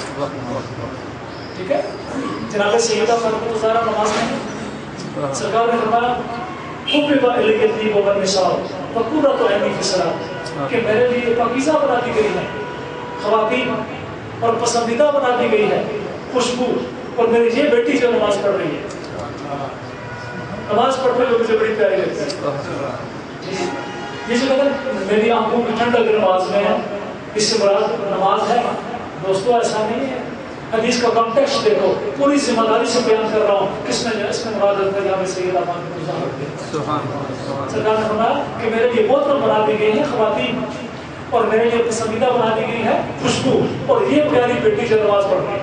ٹھیک ہے. جناب سیدہ فاطمہ الزہرا نماز میں سرکار نے فرمایا حبب الی الطیب والنساء وقرۃ عینی فی الصلاۃ، کہ میرے لیے پاکیزہ بنا دی گئی ہے خواتین اور پسندیدہ بنا دی گئی ہے خوشبو، اور میری یہ بیٹی جو نماز پڑھ رہی ہے، نماز پڑھنے میں مجھے بڑی پیاری لگتی ہے. یہ جو کہتے ہیں میری آنکھوں کی ٹھنڈک نماز میں ہے، اس سے مراد نماز ہے. دوستو ایسا نہیں ہے. حدیث کا کانٹیکسٹ دیکھو، پوری ذمہ داری سے بیان کر رہا ہوں. کس نے اس میں مراد ہے جہاں سیدہ فاطمہ سرکار نے فرمایا کہ میرے لیے محترم بنا دی گئی ہے خواتین، اور میرے لیے پسندیدہ بنا دی گئی ہے خوشبو، اور یہ پیاری بیٹی جو نماز پڑھ رہی ہے.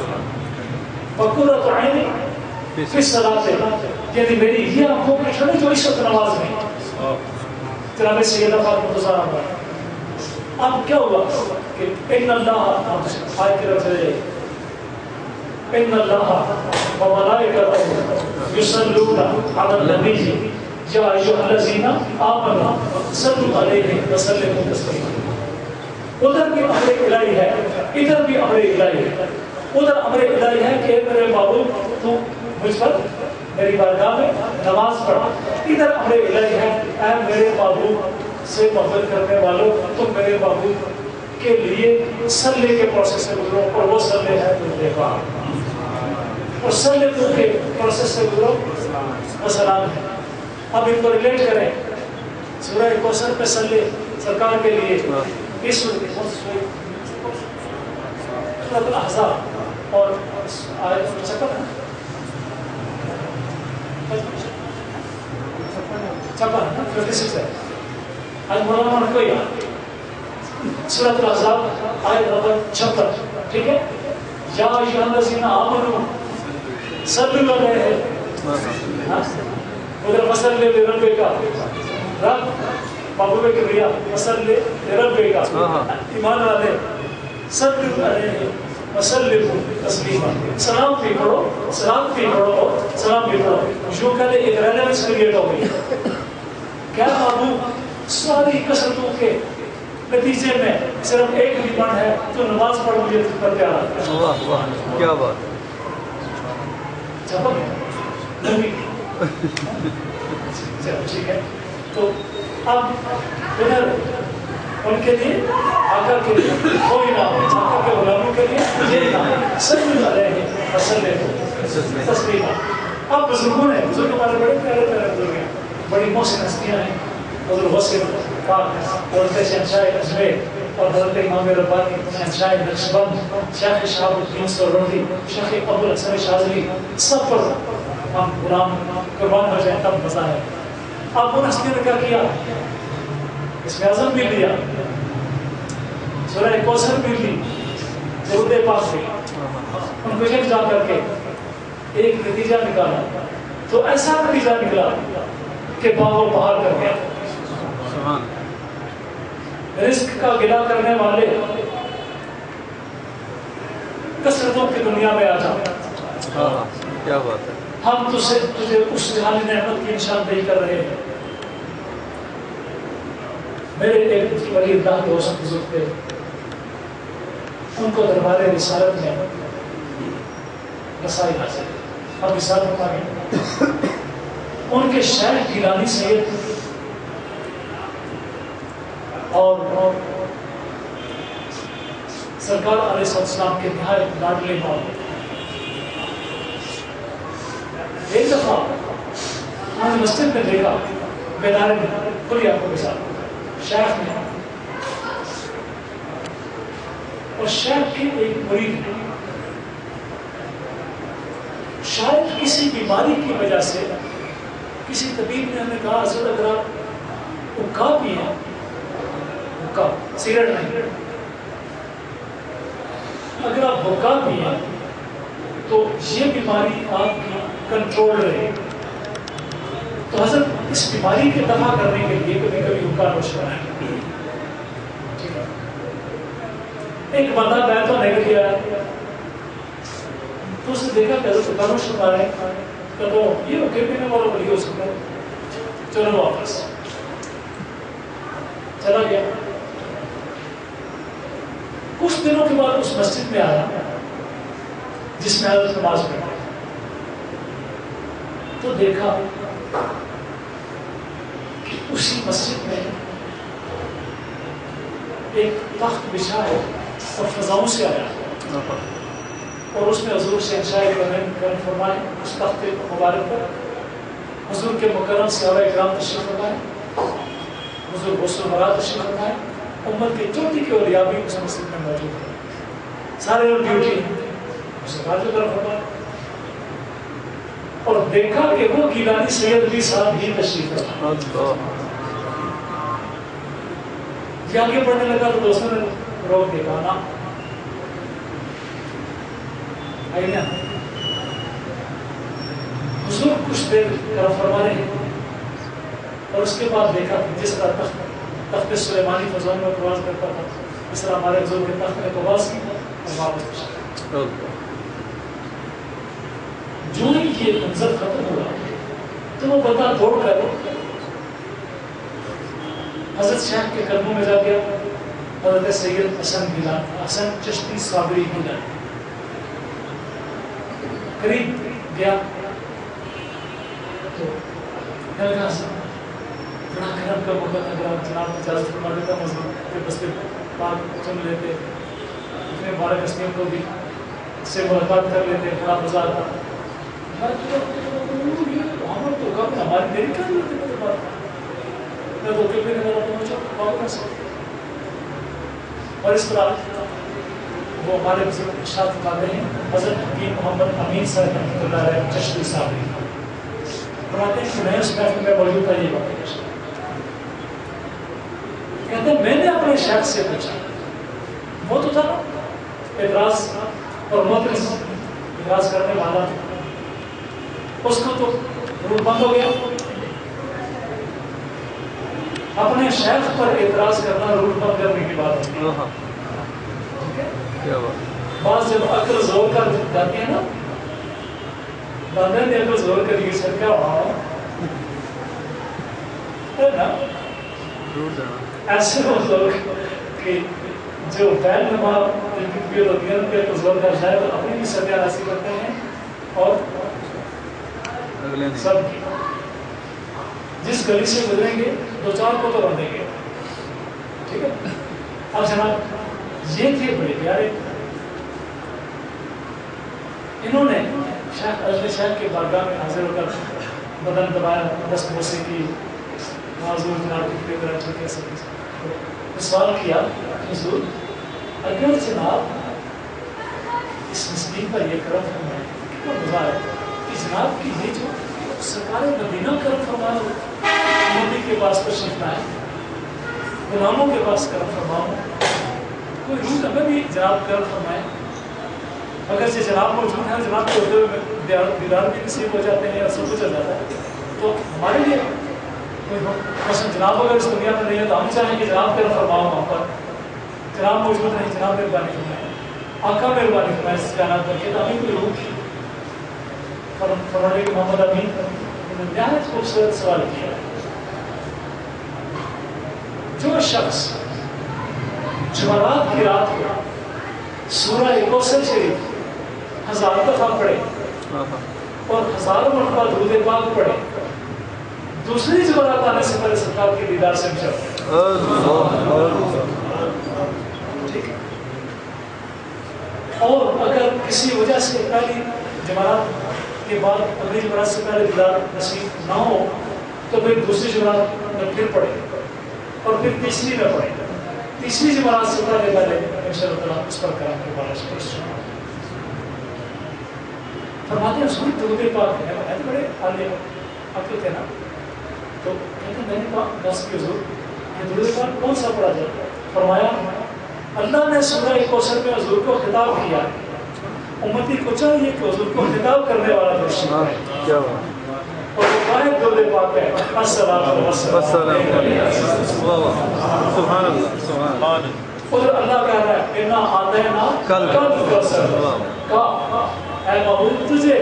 وقرۃ عینی فی الصلاۃ، یعنی میری یہ آنکھوں کی ٹھنڈک جو اس وقت نماز میں جناب سیدہ فاطمہ الزہرا پر. اب کیا ہوا کہ ان اللہ آیت کی طرف چلے جائے، ان اللہ وملائکتہ یصلون علی النبی یا ایھا الذین آمنوا صلوا علیہ وسلموا تسلیما. ادھر بھی امر الہی ہے، ادھر بھی امر الہی ہے. ادھر امر الہی ہے کہ میرے محبوب تو مجھ پر میری بارگاہ میں نماز پڑھا. ادھر امر الہی ہے اے میرے محبوب سے محبت کرنے والوں، تم میرے محبوب کے لیے صلی کے پروسیس سے گزرو، اور وہ صلی ہے تمہارے پاس، اور صلی کے پروسیس سے گزرو وہ سلام ہے. اب ان کو ریلیٹ کریں سورہ کوثر پہ صلی سرکار کے لیے اس سورۃ الاحزاب اور آیت چھپن چھپن چھتیس ہے. آج مولانا نے کوئی سورۃ الاحزاب آیت نمبر چھپن. ٹھیک ہے. یا ایھا الذین آمنوا صلوا علیہ، ادھر وصلی لربک، رب محبوب کبریا وصلی لربک، ایمان والے صلوا علیہ وسلموا تسلیما. سلام بھی پڑھو، سلام بھی پڑھو، سلام بھی پڑھو. یوں کہتے ایک ریلیونس کریٹ ہو گئی. کیا محبوب ساری کثرتوں کے نتیجے میں صرف ایک ڈیمانڈ ہے، تو نماز پڑھ مجھے پر پیارا. واہ واہ کیا بات. نبی ٹھیک ہے. تو اب ادھر ان کے لیے آقا کے لیے کوئی نام، آقا کے غلاموں کے لیے یہ نام صلی علیہ وسلم تسلیما. اب بزرگوں نے، بزرگ ہمارے بڑے پیارے پیارے بزرگ ہیں، بڑی محسن ہستیاں ہیں. حضرت وسیم پاک، حضرت شہنشاہ اجمیر، اور حضرت امام ربانی شہنشاہ نقشبند، شیخ شہاب الدین سہروردی، شیخ ابو الحسن شاذلی، سب پر ہم غلام قربان ہو جائیں تب مزہ ہے. اب ان ہستیوں نے کیا کیا؟ اس میں اعظم بھی لیا، سورہ کوثر بھی لی، درود پاک بھی. ان کو ایک جا کر کے ایک نتیجہ نکالا، تو ایسا نتیجہ نکلا کہ باغ و بہار کر گیا. رزق کا گلا کرنے والے کثرتوں کی دنیا میں آ جا. کیا بات ہے. ہم تجھے تجھے اس جہانی نعمت کی نشاندہی کر رہے ہیں میرے ایک ولی اللہ دوست بزرگ تھے، ان کو دربار رسالت میں رسائی حاصل، اب رسالت آ گئی، ان کے شیخ گیلانی سید اور سرکار علیہ السلام کے نہایت لاڈلے مولا۔ ایک دفعہ میں نے مسجد میں دیکھا، بیدارے میں کھلی آنکھوں کے ساتھ شیخ نے اور شیخ کے ایک مرید نے شاید کسی بیماری کی وجہ سے کسی طبیب نے ہمیں کہا حضرت اگر آپ حقہ پیے، حقہ سگریٹ نہیں، اگر آپ حقہ پیے تو یہ بیماری آپ کی کنٹرول رہے، تو حضرت اس بیماری کے دفع کرنے کے لیے کبھی کبھی حقہ نوش کرائیں۔ ایک بندہ بیت ہونے کے لیے آیا تو اس نے دیکھا کہ حضرت حقہ نوش کرا رہے ہیں، تو یہ حقے پینے والا ولی ہو سکتا ہے، چلو واپس چلا گیا۔ کچھ دنوں کے بعد اس مسجد میں آیا جس میں حضرت نماز پڑھا، تو دیکھا کہ اسی مسجد میں ایک تخت بچھا ہے اور فضاؤں سے آیا، اور اس میں حضور سے کرم فرمائے، اس تخت مبارک پر حضور کے مکرم صحابہ اکرام تشریف فرمائے، حضور غسل مراد تشریف فرمائے، امت کے چوٹی کے اولیاء بھی اس مسجد میں موجود ہیں، سارے لوگ ڈیوٹی ہیں، اسے راجو کرم فرمائے، اور دیکھا کہ وہ گیلانی سید علی صاحب ہی تشریف فرمائے۔ یہ آگے بڑھنے لگا تو دوستوں نے روک دے کہا نا آئی نا، حضور کچھ دیر کرم فرما رہے ہیں، اور اس کے بعد دیکھا کہ جس طرح تخت تخت سلیمانی فضاؤں میں پرواز کرتا تھا، اس طرح ہمارے حضور کے تخت نے پرواز کی اور واپس پہنچا۔ جو ہی یہ منظر ختم ہوا تو وہ بندہ دوڑ کر حضرت شیخ کے قدموں میں جا گیا، حضرت سید حسن گیلانی حسن چشتی صابری گیلانی قریب گیا تو بڑا کرم کا موقع تھا، اگر آپ جناب اجازت فرما دیتا مسجد کے بستے پاک چن لیتے، اپنے بارک ہستیوں کو بھی سے ملاقات کر لیتے، بڑا مزہ آتا۔ ہماری دیری کیا ضرورت ہے بات، میں تو کہ میرے گھر پہنچا بات کر سکتا، اور اس طرح وہ ہمارے بزرگ ارشاد فرماتے ہیں، حضرت حکیم محمد امین صاحب رحمۃ اللہ علیہ چشتی صاحب فرماتے ہیں کہ میں اس محفل میں موجود تھا، یہ بات کہتے ہیں میں نے اپنے شیخ سے پوچھا، وہ تو تھا اعتراض اور مدرس اعتراض کرنے والا، اس کو تو روح بند ہو گیا، اپنے شیخ پر اعتراض کرنا روح بند کرنے کی بات ہے۔ بعض جب عقل زور کر جاتی ہے نا، بندے نے عقل زور کر یہ سر کیا ہوا ہے نا، ایسے لوگ کہ جو بیل نما جن کی طبیعت ہوتی ہے ان کے عقل زور کر جائے تو اپنی بھی سریا راسی کرتے ہیں اور سب کی، جس گلی سے گزریں گے دو چار کو تو بندیں گے، ٹھیک ہے۔ اب جناب یہ تھے بڑے پیارے، انہوں نے شیخ اجل شیخ کے بارگاہ میں حاضر ہو کر بدن دبایا، دست بوسے کی، معذور جناب کی طرح چھوٹے سے سوال کیا، حضور اگر جناب اس مسکین پر یہ کرم فرمائے کتنا مزہ ہے کہ جناب کی یہ جو سرکار مدینہ کرم فرماؤ، نبی کے پاس تشریف لائیں، غلاموں کے پاس کرم فرماؤ، کوئی روح ہمیں بھی جناب کرم فرمائے، اگر سے جناب موجود ہیں، جناب کے ہوتے ہوئے دیدار بھی نصیب ہو جاتے ہیں، اثر کچھ ہو جاتا ہے، تو ہمارے لیے مثلا جناب اگر اس دنیا میں نہیں ہے تو ہم چاہیں کہ جناب کرم فرماؤ، وہاں پر جناب موجود نہیں، جناب مہربانی فرمائے، آقا مہربانی فرمائے اس کائنات پر کہ ہمیں کوئی روح کی فرمانے کے محمد امین نے نہایت خوبصورت سوال کیا، جو شخص جمعرات کی رات کو سورہ کوثر شریف ہزار دفعہ پڑھے اور ہزاروں مرتبہ درود پاک پڑھے دوسری جمعرات آنے سے پہلے سرکار کے دیدار سے بچا ٹھیک ہے. اور اگر کسی وجہ سے پہلی جمعرات کے بعد اگلی جمعرات سے پہلے دیدار نصیب نہ ہو تو پھر دوسری جمعرات میں پھر پڑھے اور پھر تیسری میں پڑھے. تیسری جمعرات سے پہلے پہلے انشاءاللہ تعالیٰ اس پر کرم کے بارے میں فرماتے ہیں حضور درود پاک ہے ہے تو بڑے عالی عقل تھے نا تو کہتے ہیں میں نے کہا دس کی حضور یہ درود پاک کون سا پڑھا جاتا ہے؟ فرمایا اللہ نے سورہ کوثر میں حضور کو خطاب کیا امتی کو چاہیے کہ حضور کو خطاب کرنے والا درود ہے اور وہ واحد درود پاک ہے السلام علیکم سبحان اللہ سبحان اللہ. ادھر اللہ کہہ رہا ہے انا آتینا کل کا اے محبوب تجھے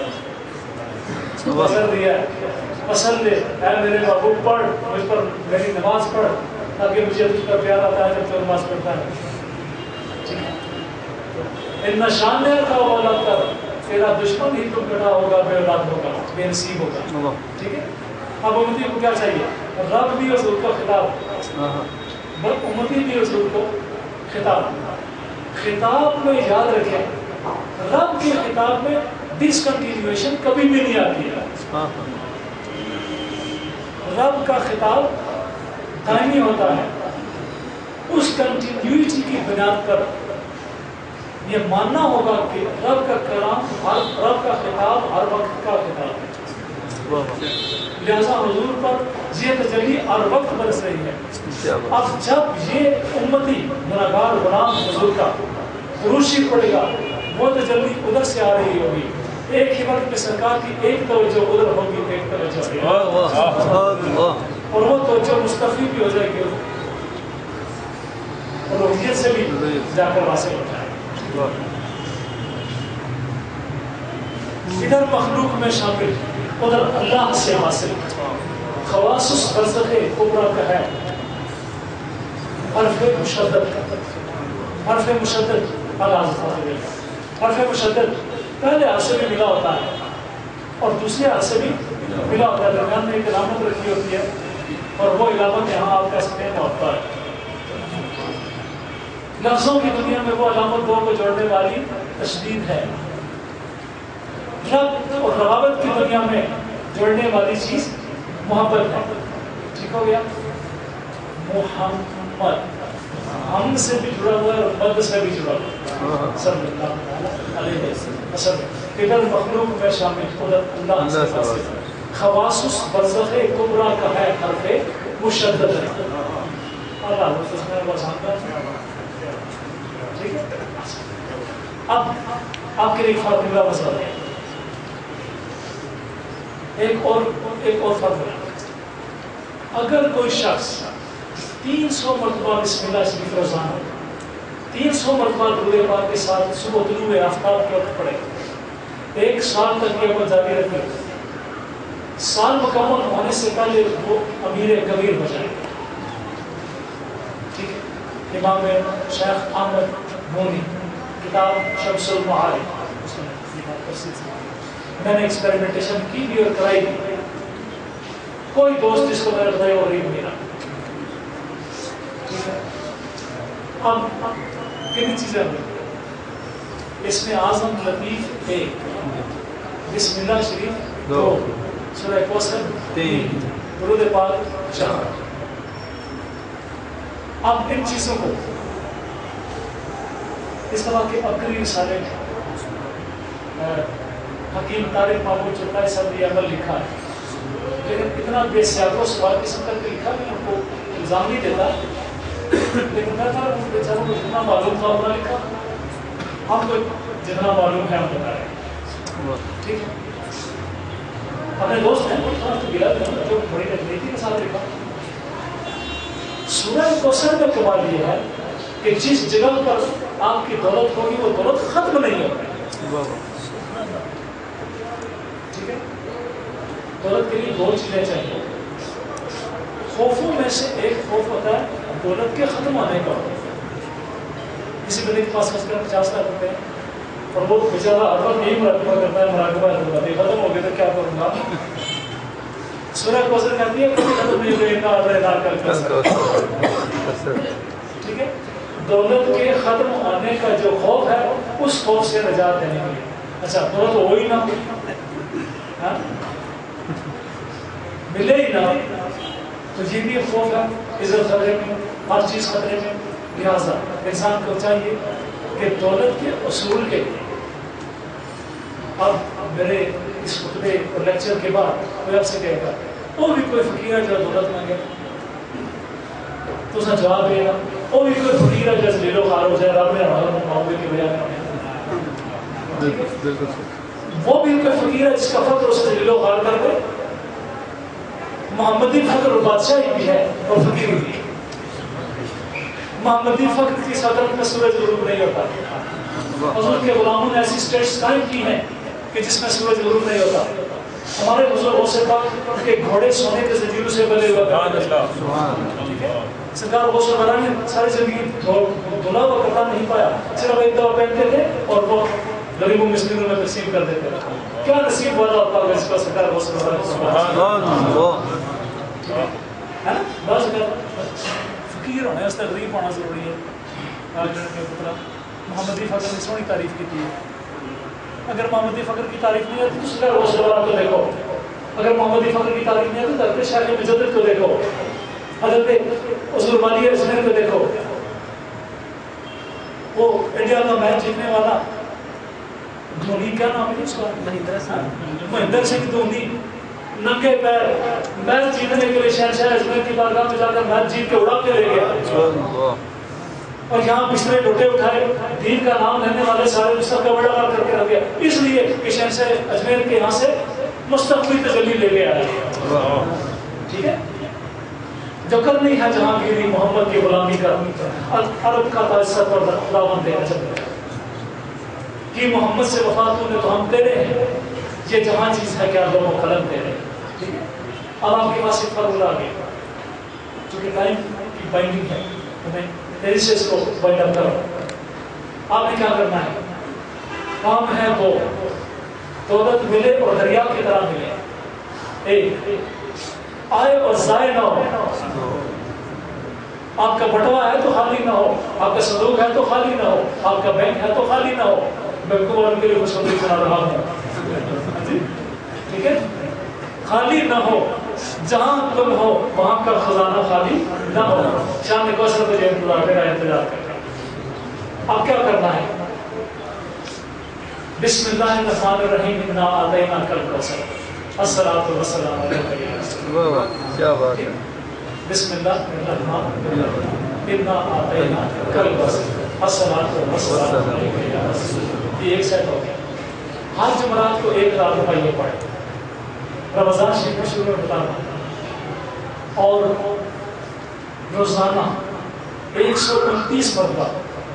پسند دیا پسند دے اے میرے محبوب پڑھ مجھ پر میری نماز پڑھ تاکہ مجھے تجھ پر پیار آتا ہے جب تو نماز پڑھتا ہے. اتنا شان دے رکھا والا کر تیرا دشمن ہی تو کٹا ہوگا بے اولاد ہوگا بے نصیب ہوگا. ٹھیک ہے. اب امتی کو کیا چاہیے رب بھی حضور کو خطاب امتی بھی حضور کو خطاب خطاب میں یاد رکھیں رب کے خطاب میں ڈسکنٹینیویشن کبھی بھی نہیں آتی ہے. رب کا خطاب دائمی ہوتا ہے. اس کنٹینیوٹی کی بنیاد پر یہ ماننا ہوگا کہ رب کا کلام ہر رب کا خطاب ہر وقت کا خطاب ہے. لہذا حضور پر یہ تجلی ہر وقت برس رہی ہے. اب جب یہ امتی گناہگار غلام حضور کا خروشی پڑے گا وہ تجلی ادھر سے آ رہی ہوگی. ایک ہی وقت پہ سرکار کی ایک توجہ ادھر ہوگی ایک توجہ اور وہ توجہ مستفی بھی ہو جائے گی اور روحیت سے بھی جا کر واصل ہو جائے گا. ادھر مخلوق میں شامل ادھر اللہ سے حاصل خواص برزخ کبریٰ کا ہے. حرف مشدد حرف مشدد حرف مشدد پہلے حرف سے بھی ملا ہوتا ہے اور دوسرے حرف سے بھی ملا ہوتا ہے. درمیان میں ایک علامت رکھی ہوتی ہے اور وہ علامت یہاں آپ کہہ سکتے ہیں ہوتا ہے. لفظوں کی دنیا میں وہ علامت دو کو جوڑنے والی تشدید ہے. رب اور روابط کی دنیا میں جوڑنے والی چیز محبت ہے. ٹھیک ہو گیا. محمد ہم سے بھی جڑا ہوا ہے اور مد سے بھی جڑا ہوا ہے. صلی اللہ علیہ وسلم ادھر مخلوق میں شامل ادھر اللہ سے حاصل خواص برزخ کبریٰ کا ہے حرف مشدد ہے. اللہ اس میں وضاحت ہے. ٹھیک ہے. اب آپ کے لیے فارمولہ وضاحت ہے. ایک اور ایک اور فارمولہ. اگر کوئی شخص تین سو مرتبہ بسم اللہ شریف روزانہ تین سو مرتبہ درود پاک کے ساتھ صبح طلوع آفتاب کے وقت پڑھے ایک سال تک یہ عمل جاری رکھے سال مکمل ہونے سے پہلے وہ امیر کبیر ہو جائے. ٹھیک ہے. امام شیخ احمد مونی کتاب شمس المعارف میں نے ایکسپیریمنٹیشن کی بھی اور کرائی بھی. کوئی دوست جس کو میں نے بتایا وہ غریب میرا. اب کتنی چیزیں ہیں اس میں اعظم لطیف ایک بسم اللہ شریف دو سورہ کوثر تین درود پاک چار. اب ان چیزوں کو اس طرح کے عقلی رسالے حکیم طارق محمود چٹائی صاحب نے عمل لکھا ہے لیکن اتنا بے سیاق و سوال قسم کر کے لکھا میں ان کو الزام نہیں دیتا لیکن میں تھا بیچاروں کو جتنا معلوم تھا اتنا لکھا. ہم کو جتنا معلوم ہے ہم بتا رہے ہیں. ٹھیک ہے. اپنے دوست ہیں تو گلا جو بڑی رجنیتی کے ساتھ لکھا. سورہ کوثر میں کمال یہ ہے کہ جس جگہ پر آپ کی دولت ہوگی وہ دولت ختم نہیں ہوگی. ٹھیک ہے. دولت کے لیے دو چیزیں چاہیے. خوفوں میں سے ایک خوف ہوتا ہے دولت کے ختم ہونے کا. کسی بندے کے پاس خرچ کر پچاس لاکھ روپے اور وہ بیچارہ ہر وقت یہی مراقبہ کرتا ہے, مراقبہ دولت ختم ہو گیا تو کیا کروں گا. سورہ کوثر کہتی ہے کبھی ختم نہیں ہوئے کا ادا کر. ٹھیک ہے, دولت کے ختم ہونے کا جو خوف ہے اس خوف سے نجات دینے کے لیے. اچھا دولت تو ہو ہی نہ ملے ہی نہ تو یہ بھی خوف ہے, عزت خطرے میں, ہر چیز خطرے میں. لہٰذا انسان کو چاہیے کہ دولت کے اصول کے لیے. اب میرے اس خطبے اور لیکچر کے بعد کوئی آپ سے کہے گا وہ بھی کوئی فقیر ہے جو دولت مانگے تو اس نے جواب دے گا وہ بھی کوئی فقیر ہے جیسے لیلو خار ہو جائے رب نے ہمارا معاوضے کی وجہ میں. وہ بھی کوئی فقیر ہے جس کا فخر اس سے لیلو خار کر دے. محمدی فخر اور بادشاہی بھی ہے اور فقیر بھی ہے. محمدی فخر کی صدرت میں سورج غروب نہیں ہوتا. حضور کے غلاموں نے ایسی اسٹیٹس قائم کی ہیں کہ جس میں سورج غروب نہیں ہوتا. ہمارے بزرگوں سے کہا کہ گھوڑے سونے کے زنجیروں سے بندھے ہوئے ٹھیک ہے. سرکار غوث الورا نے ساری زندگی دھلا ہوا کپڑا نہیں پایا, صرف ایک دفعہ پہنتے تھے اور وہ غریبوں مسکینوں میں تقسیم کر دیتے تھے. کیا نصیب والا ہوتا ہے اس کا سرکار غوث الورا ہے نا. بس فقیر ہونا ہے اس کا غریب ہونا ضروری ہے. محمدی فخر نے سونی تعریف کی تھی. اگر محمدی فخر کی تعریف نہیں ہے تو سرکار غوث الورا کو دیکھو. اگر محمدی فخر کی تعریف نہیں ہے تو حضرت شیخ مجدد کو دیکھو, حضرت حضور مالی اجمیر کو دیکھو. وہ انڈیا کا میچ جیتنے والا دھونی, کیا نام ہے اس کا, مہندر سنگھ دھونی, ننگے پیر میچ جیتنے کے لیے شہنشاہ اجمیر کی بارگاہ میں جا کر میچ جیت کے اڑا کے لے گیا. اور یہاں بسترے لوٹے اٹھائے, دین کا نام لینے والے سارے بستر کا بڑا کر کے رکھ گیا, اس لیے کہ شہنشاہ اجمیر کے یہاں سے مستقبلی تجلی لے کے آیا. ٹھیک ہے, جو کر نہیں ہے جہاں گیری محمد کی غلامی کا عرب کا تاج سر پر خداوند دینا چاہتا ہے کہ محمد سے وفا تو نے تو ہم تیرے ہیں, یہ جہاں چیز ہے کیا دونوں قلم تیرے. ٹھیک ہے, اب آپ کے پاس ایک فارمولا آ گیا چونکہ ٹائم کی بائنڈنگ ہے, ہمیں تیری سے اس کو بائنڈ اپ کرو. آپ نے کیا کرنا ہے, کام ہے وہ دولت ملے اور دریا کی طرح ملے. ایک آئے اور ضائع نہ ہو. آپ کا بٹوا ہے تو خالی نہ ہو, آپ کا صندوق ہے تو خالی نہ ہو, آپ کا بینک ہے تو خالی نہ ہو. میں کمار کے لیے خوشخبری سنا رہا ہوں. ٹھیک ہے, خالی نہ ہو. جہاں تم ہو وہاں کا خزانہ خالی نہ ہو. شام کو سر تجھے انتظار کرا انتظار کرنا. اب کیا کرنا ہے, بسم اللہ الرحمن الرحیم انا اعطیناک الکوثر الصلاۃ والسلام علیک یا رسول اللہ. کیا بات ہے. بسم اللہ الرحمن الرحیم انا اعطیناک الکوثر الصلاۃ والسلام علیک یا رسول اللہ. یہ ایک سیٹ ہو گیا. ہر جمعرات کو ایک رات کا یہ پڑھے. رمضان شریف میں شروع میں بتانا اور روزانہ ایک سو انتیس مرتبہ,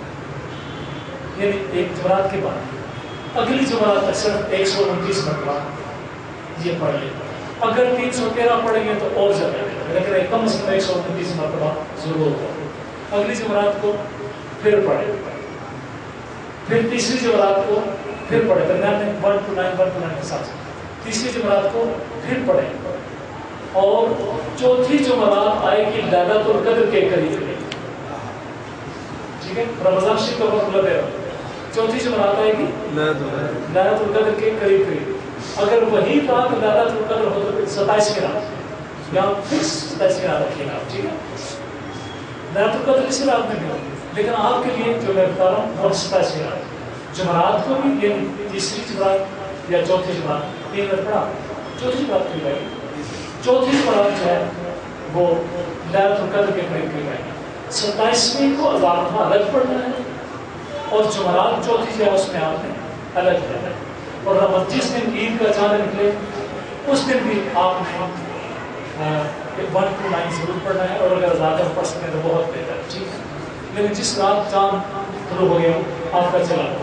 یعنی ایک جمعرات کے بعد اگلی جمعرات تک صرف ایک سو انتیس مرتبہ یہ پڑھ لیں. اگر تین سو تیرہ پڑھیں گے تو اور زیادہ, لیکن کم از کم ایک سو انتیس مرتبہ ضرور ہو. اگلی جمعرات کو پھر پڑھیں, پھر تیسری جمعرات کو پھر پڑھیں, درمیان میں one two nine one two nine کے ساتھ تیسری جمعرات کو پھر پڑھیں, اور چوتھی جمعرات آئے گی لیلۃ القدر کے قریب. ٹھیک ہے, رمضان شریف کا فارمولا دے رہا ہوں. چوتھی جمعرات آئے گی لیلۃ القدر کے قریب قریب. اگر وہی رات لیلۃ القدر ہو تو ستائیس کی رات, یہاں فکس ستائیس کی رات رکھیے گا. ٹھیک ہے, لیلۃ القدر کسی رات میں بھی ہو, لیکن آپ کے لیے جو میں بتا رہا ہوں وہ ستائیس کی رات. جمعرات کو بھی یہ تیسری جمعرات یا چوتھی جمعرات, تین منٹ پڑھا, چوتھی جمعرات کی رہے گی. چوتھی جمعرات جو ہے وہ لیلۃ القدر کے قریب کی رہے گی. ستائیسویں کو اذان الگ پڑھنا ہے, اور جمعرات چوتھی جو ہے اس میں آپ نے الگ پڑھنا ہے. اور رمضان جس دن عید کا چاند نکلے اس دن بھی آپ نے ون ٹو نائن ضرور پڑھنا ہے, اور اگر زیادہ پڑھ سکیں تو بہت بہتر. ٹھیک ہے, لیکن جس رات چاند شروع ہو گیا آپ کا چلا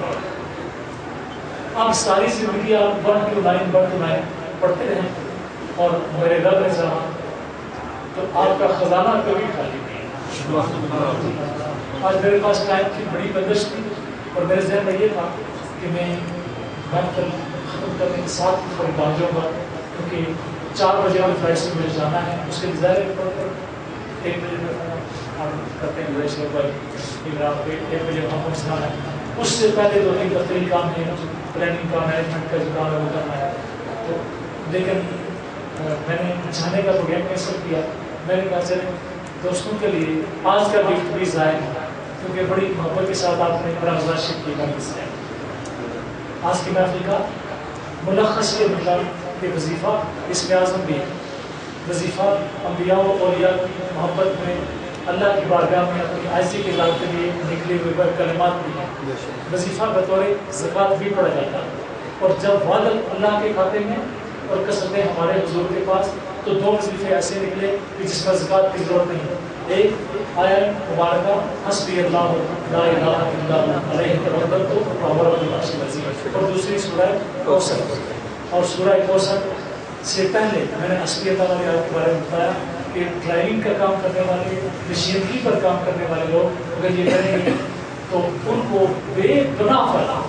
آپ ساری زندگی آپ one two nine one two nine پڑھتے رہیں, اور میرے رب نے چاہا تو آپ کا خزانہ کبھی خالی نہیں ہے. آج میرے پاس ٹائم کی بڑی بندش تھی اور میرے ذہن میں یہ تھا کہ میں محفل ختم کرنے کے ساتھ تھوڑی بھاگ جاؤں گا کیونکہ چار بجے والی فلائٹ سے مجھے جانا ہے. اس کے ظاہر ایک بجے ہم کرتے ہیں گزارش بھائی کہ میرا آپ ایک بجے وہاں پہنچنا ہے. اس سے پہلے دو تین دفتری کام ہے, پلاننگ کا, مینجمنٹ کا جو کام ہے وہ کرنا ہے. تو لیکن میں نے جانے کا پروگرام کینسل کیا. میں نے کہا چلے دوستوں کے لیے آج کا گفٹ بھی ضائع ہے کیونکہ بڑی محبت کے ساتھ آپ نے بڑا گزارش کی گا. اس سے آج کی محفل کا ملخص یہ مطلب کہ وظیفہ اس میں اعظم بھی ہے. وظیفہ انبیاء و اولیاء کی محبت میں اللہ کی بارگاہ میں اپنی عاجزی کے ذات کے لیے نکلے ہوئے کلمات بھی ہیں. وظیفہ بطور زکوٰۃ بھی پڑھا جاتا ہے اور جب وعدہ اللہ کے کھاتے میں اور کثرتیں ہمارے حضور کے پاس تو دو وظیفے ایسے نکلے کہ جس میں زکوٰۃ کی ضرورت نہیں. ایک آیت مبارکہ حسبی اللہ لا الہ الا اللہ علیہ توکلت وهو رب العرش العظیم, اور دوسری سورہ کوثر. اور سورہ کوثر سے پہلے میں نے حسبی اللہ والی آیت کے بارے میں بتایا کہ ڈرائیونگ کا کام کرنے والے, مشینری پر کام کرنے والے لوگ اگر یہ کریں گے تو ان کو بے گناہ فرما,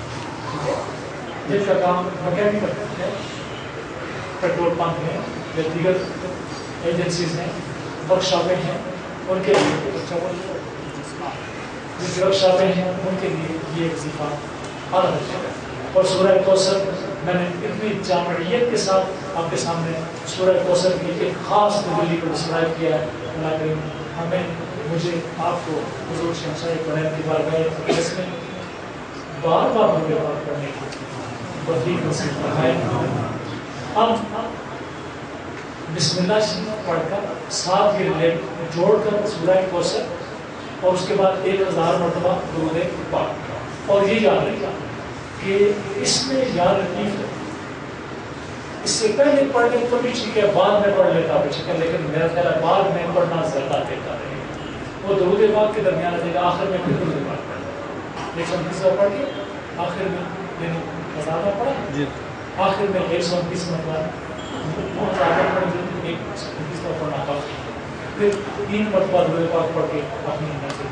جن کا کام مکینک کرتے ہیں, پیٹرول پمپ ہیں یا دیگر ایجنسیز ہیں, ورک شاپیں ہیں, ان کے لیے جن کی ورک شاپیں ہیں ان کے لیے یہ وظیفہ اعلیٰ ہے. اور سورہ کوثر میں نے اتنی جامعیت کے ساتھ آپ کے سامنے سورہ کوثر کی ایک خاص تبدیلی کو ڈسکرائب کیا ہے. اللہ کریم ہمیں مجھے آپ کو حضور شہنشاہ قرآن کی بارگاہ جس میں بار بار ہمیں بات کرنے کی توفیق نصیب فرمائے. اب بسم اللہ شریف پڑھ کر ساتھ یہ ریلیٹ جوڑ کر سورہ کوثر اور اس کے بعد ایک ہزار مرتبہ درود پاک, اور یہ یاد رکھا کہ اس میں یا لطیف اس سے پہلے پڑھ لیں تو بھی ٹھیک ہے, بعد میں پڑھ لیتا بھی ٹھیک ہے, لیکن میرا خیال ہے بعد میں پڑھنا زیادہ بہتر ہے. وہ درود پاک کے درمیان رہے گا, آخر میں پھر درود پاک پڑھنا ایک سو انتیس پڑھ کے آخر میں یعنی زیادہ پڑھا آخر میں ایک سو انتیس مرتبہ بہت زیادہ پڑھ کے ایک سو انتیس کا پڑھنا کافی, پھر تین مرتبہ درود پاک پڑھ کے اپنی نظر.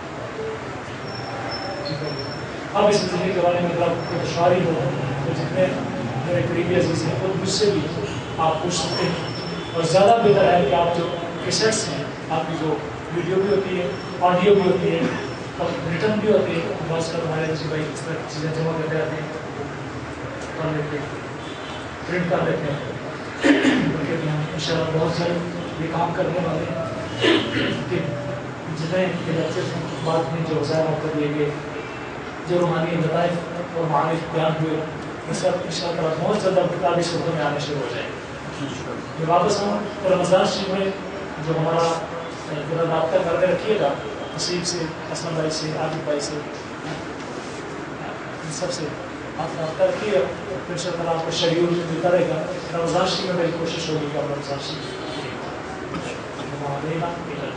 اب اس زندگی کے بارے میں اگر آپ کو خوشحالی ہو تو جتنے میرے قریبی عزیز ہیں خود مجھ سے بھی آپ پوچھ سکتے ہیں, اور زیادہ بہتر ہے کہ آپ جو کیسٹس ہیں آپ کی جو ویڈیو بھی ہوتی ہے, آڈیو بھی ہوتی ہے اور ریٹرن بھی ہوتی ہے, بعض کا ہمارے جی بھائی اس طرح چیزیں جمع کرتے آتے ہیں, کر لیتے ہیں, پرنٹ کر لیتے ہیں, بلکہ ہم ان شاء اللہ بہت سارے یہ کام کرنے والے ہیں کہ جتنے لیکچرز ہیں بعد میں جو وسائل موقع دیے گئے, جو روحانی لطائف اور معارف بیان ہوئے, یہ سب ان شاء اللہ بہت زیادہ کتابی صورتوں میں آنے شروع ہو جائیں گے. میں واپس آؤں تو رمضان شریف میں جو ہمارا ذرا رابطہ کرتے رکھیے گا نصیب سے, اسلم بھائی سے, عابد بھائی سے, ان سب سے آپ رابطہ رکھیے گا تو ان شاء اللہ آپ کو شیڈیول ملتا رہے گا. رمضان شریف میں میری کوشش ہوگی کہ آپ رمضان شریف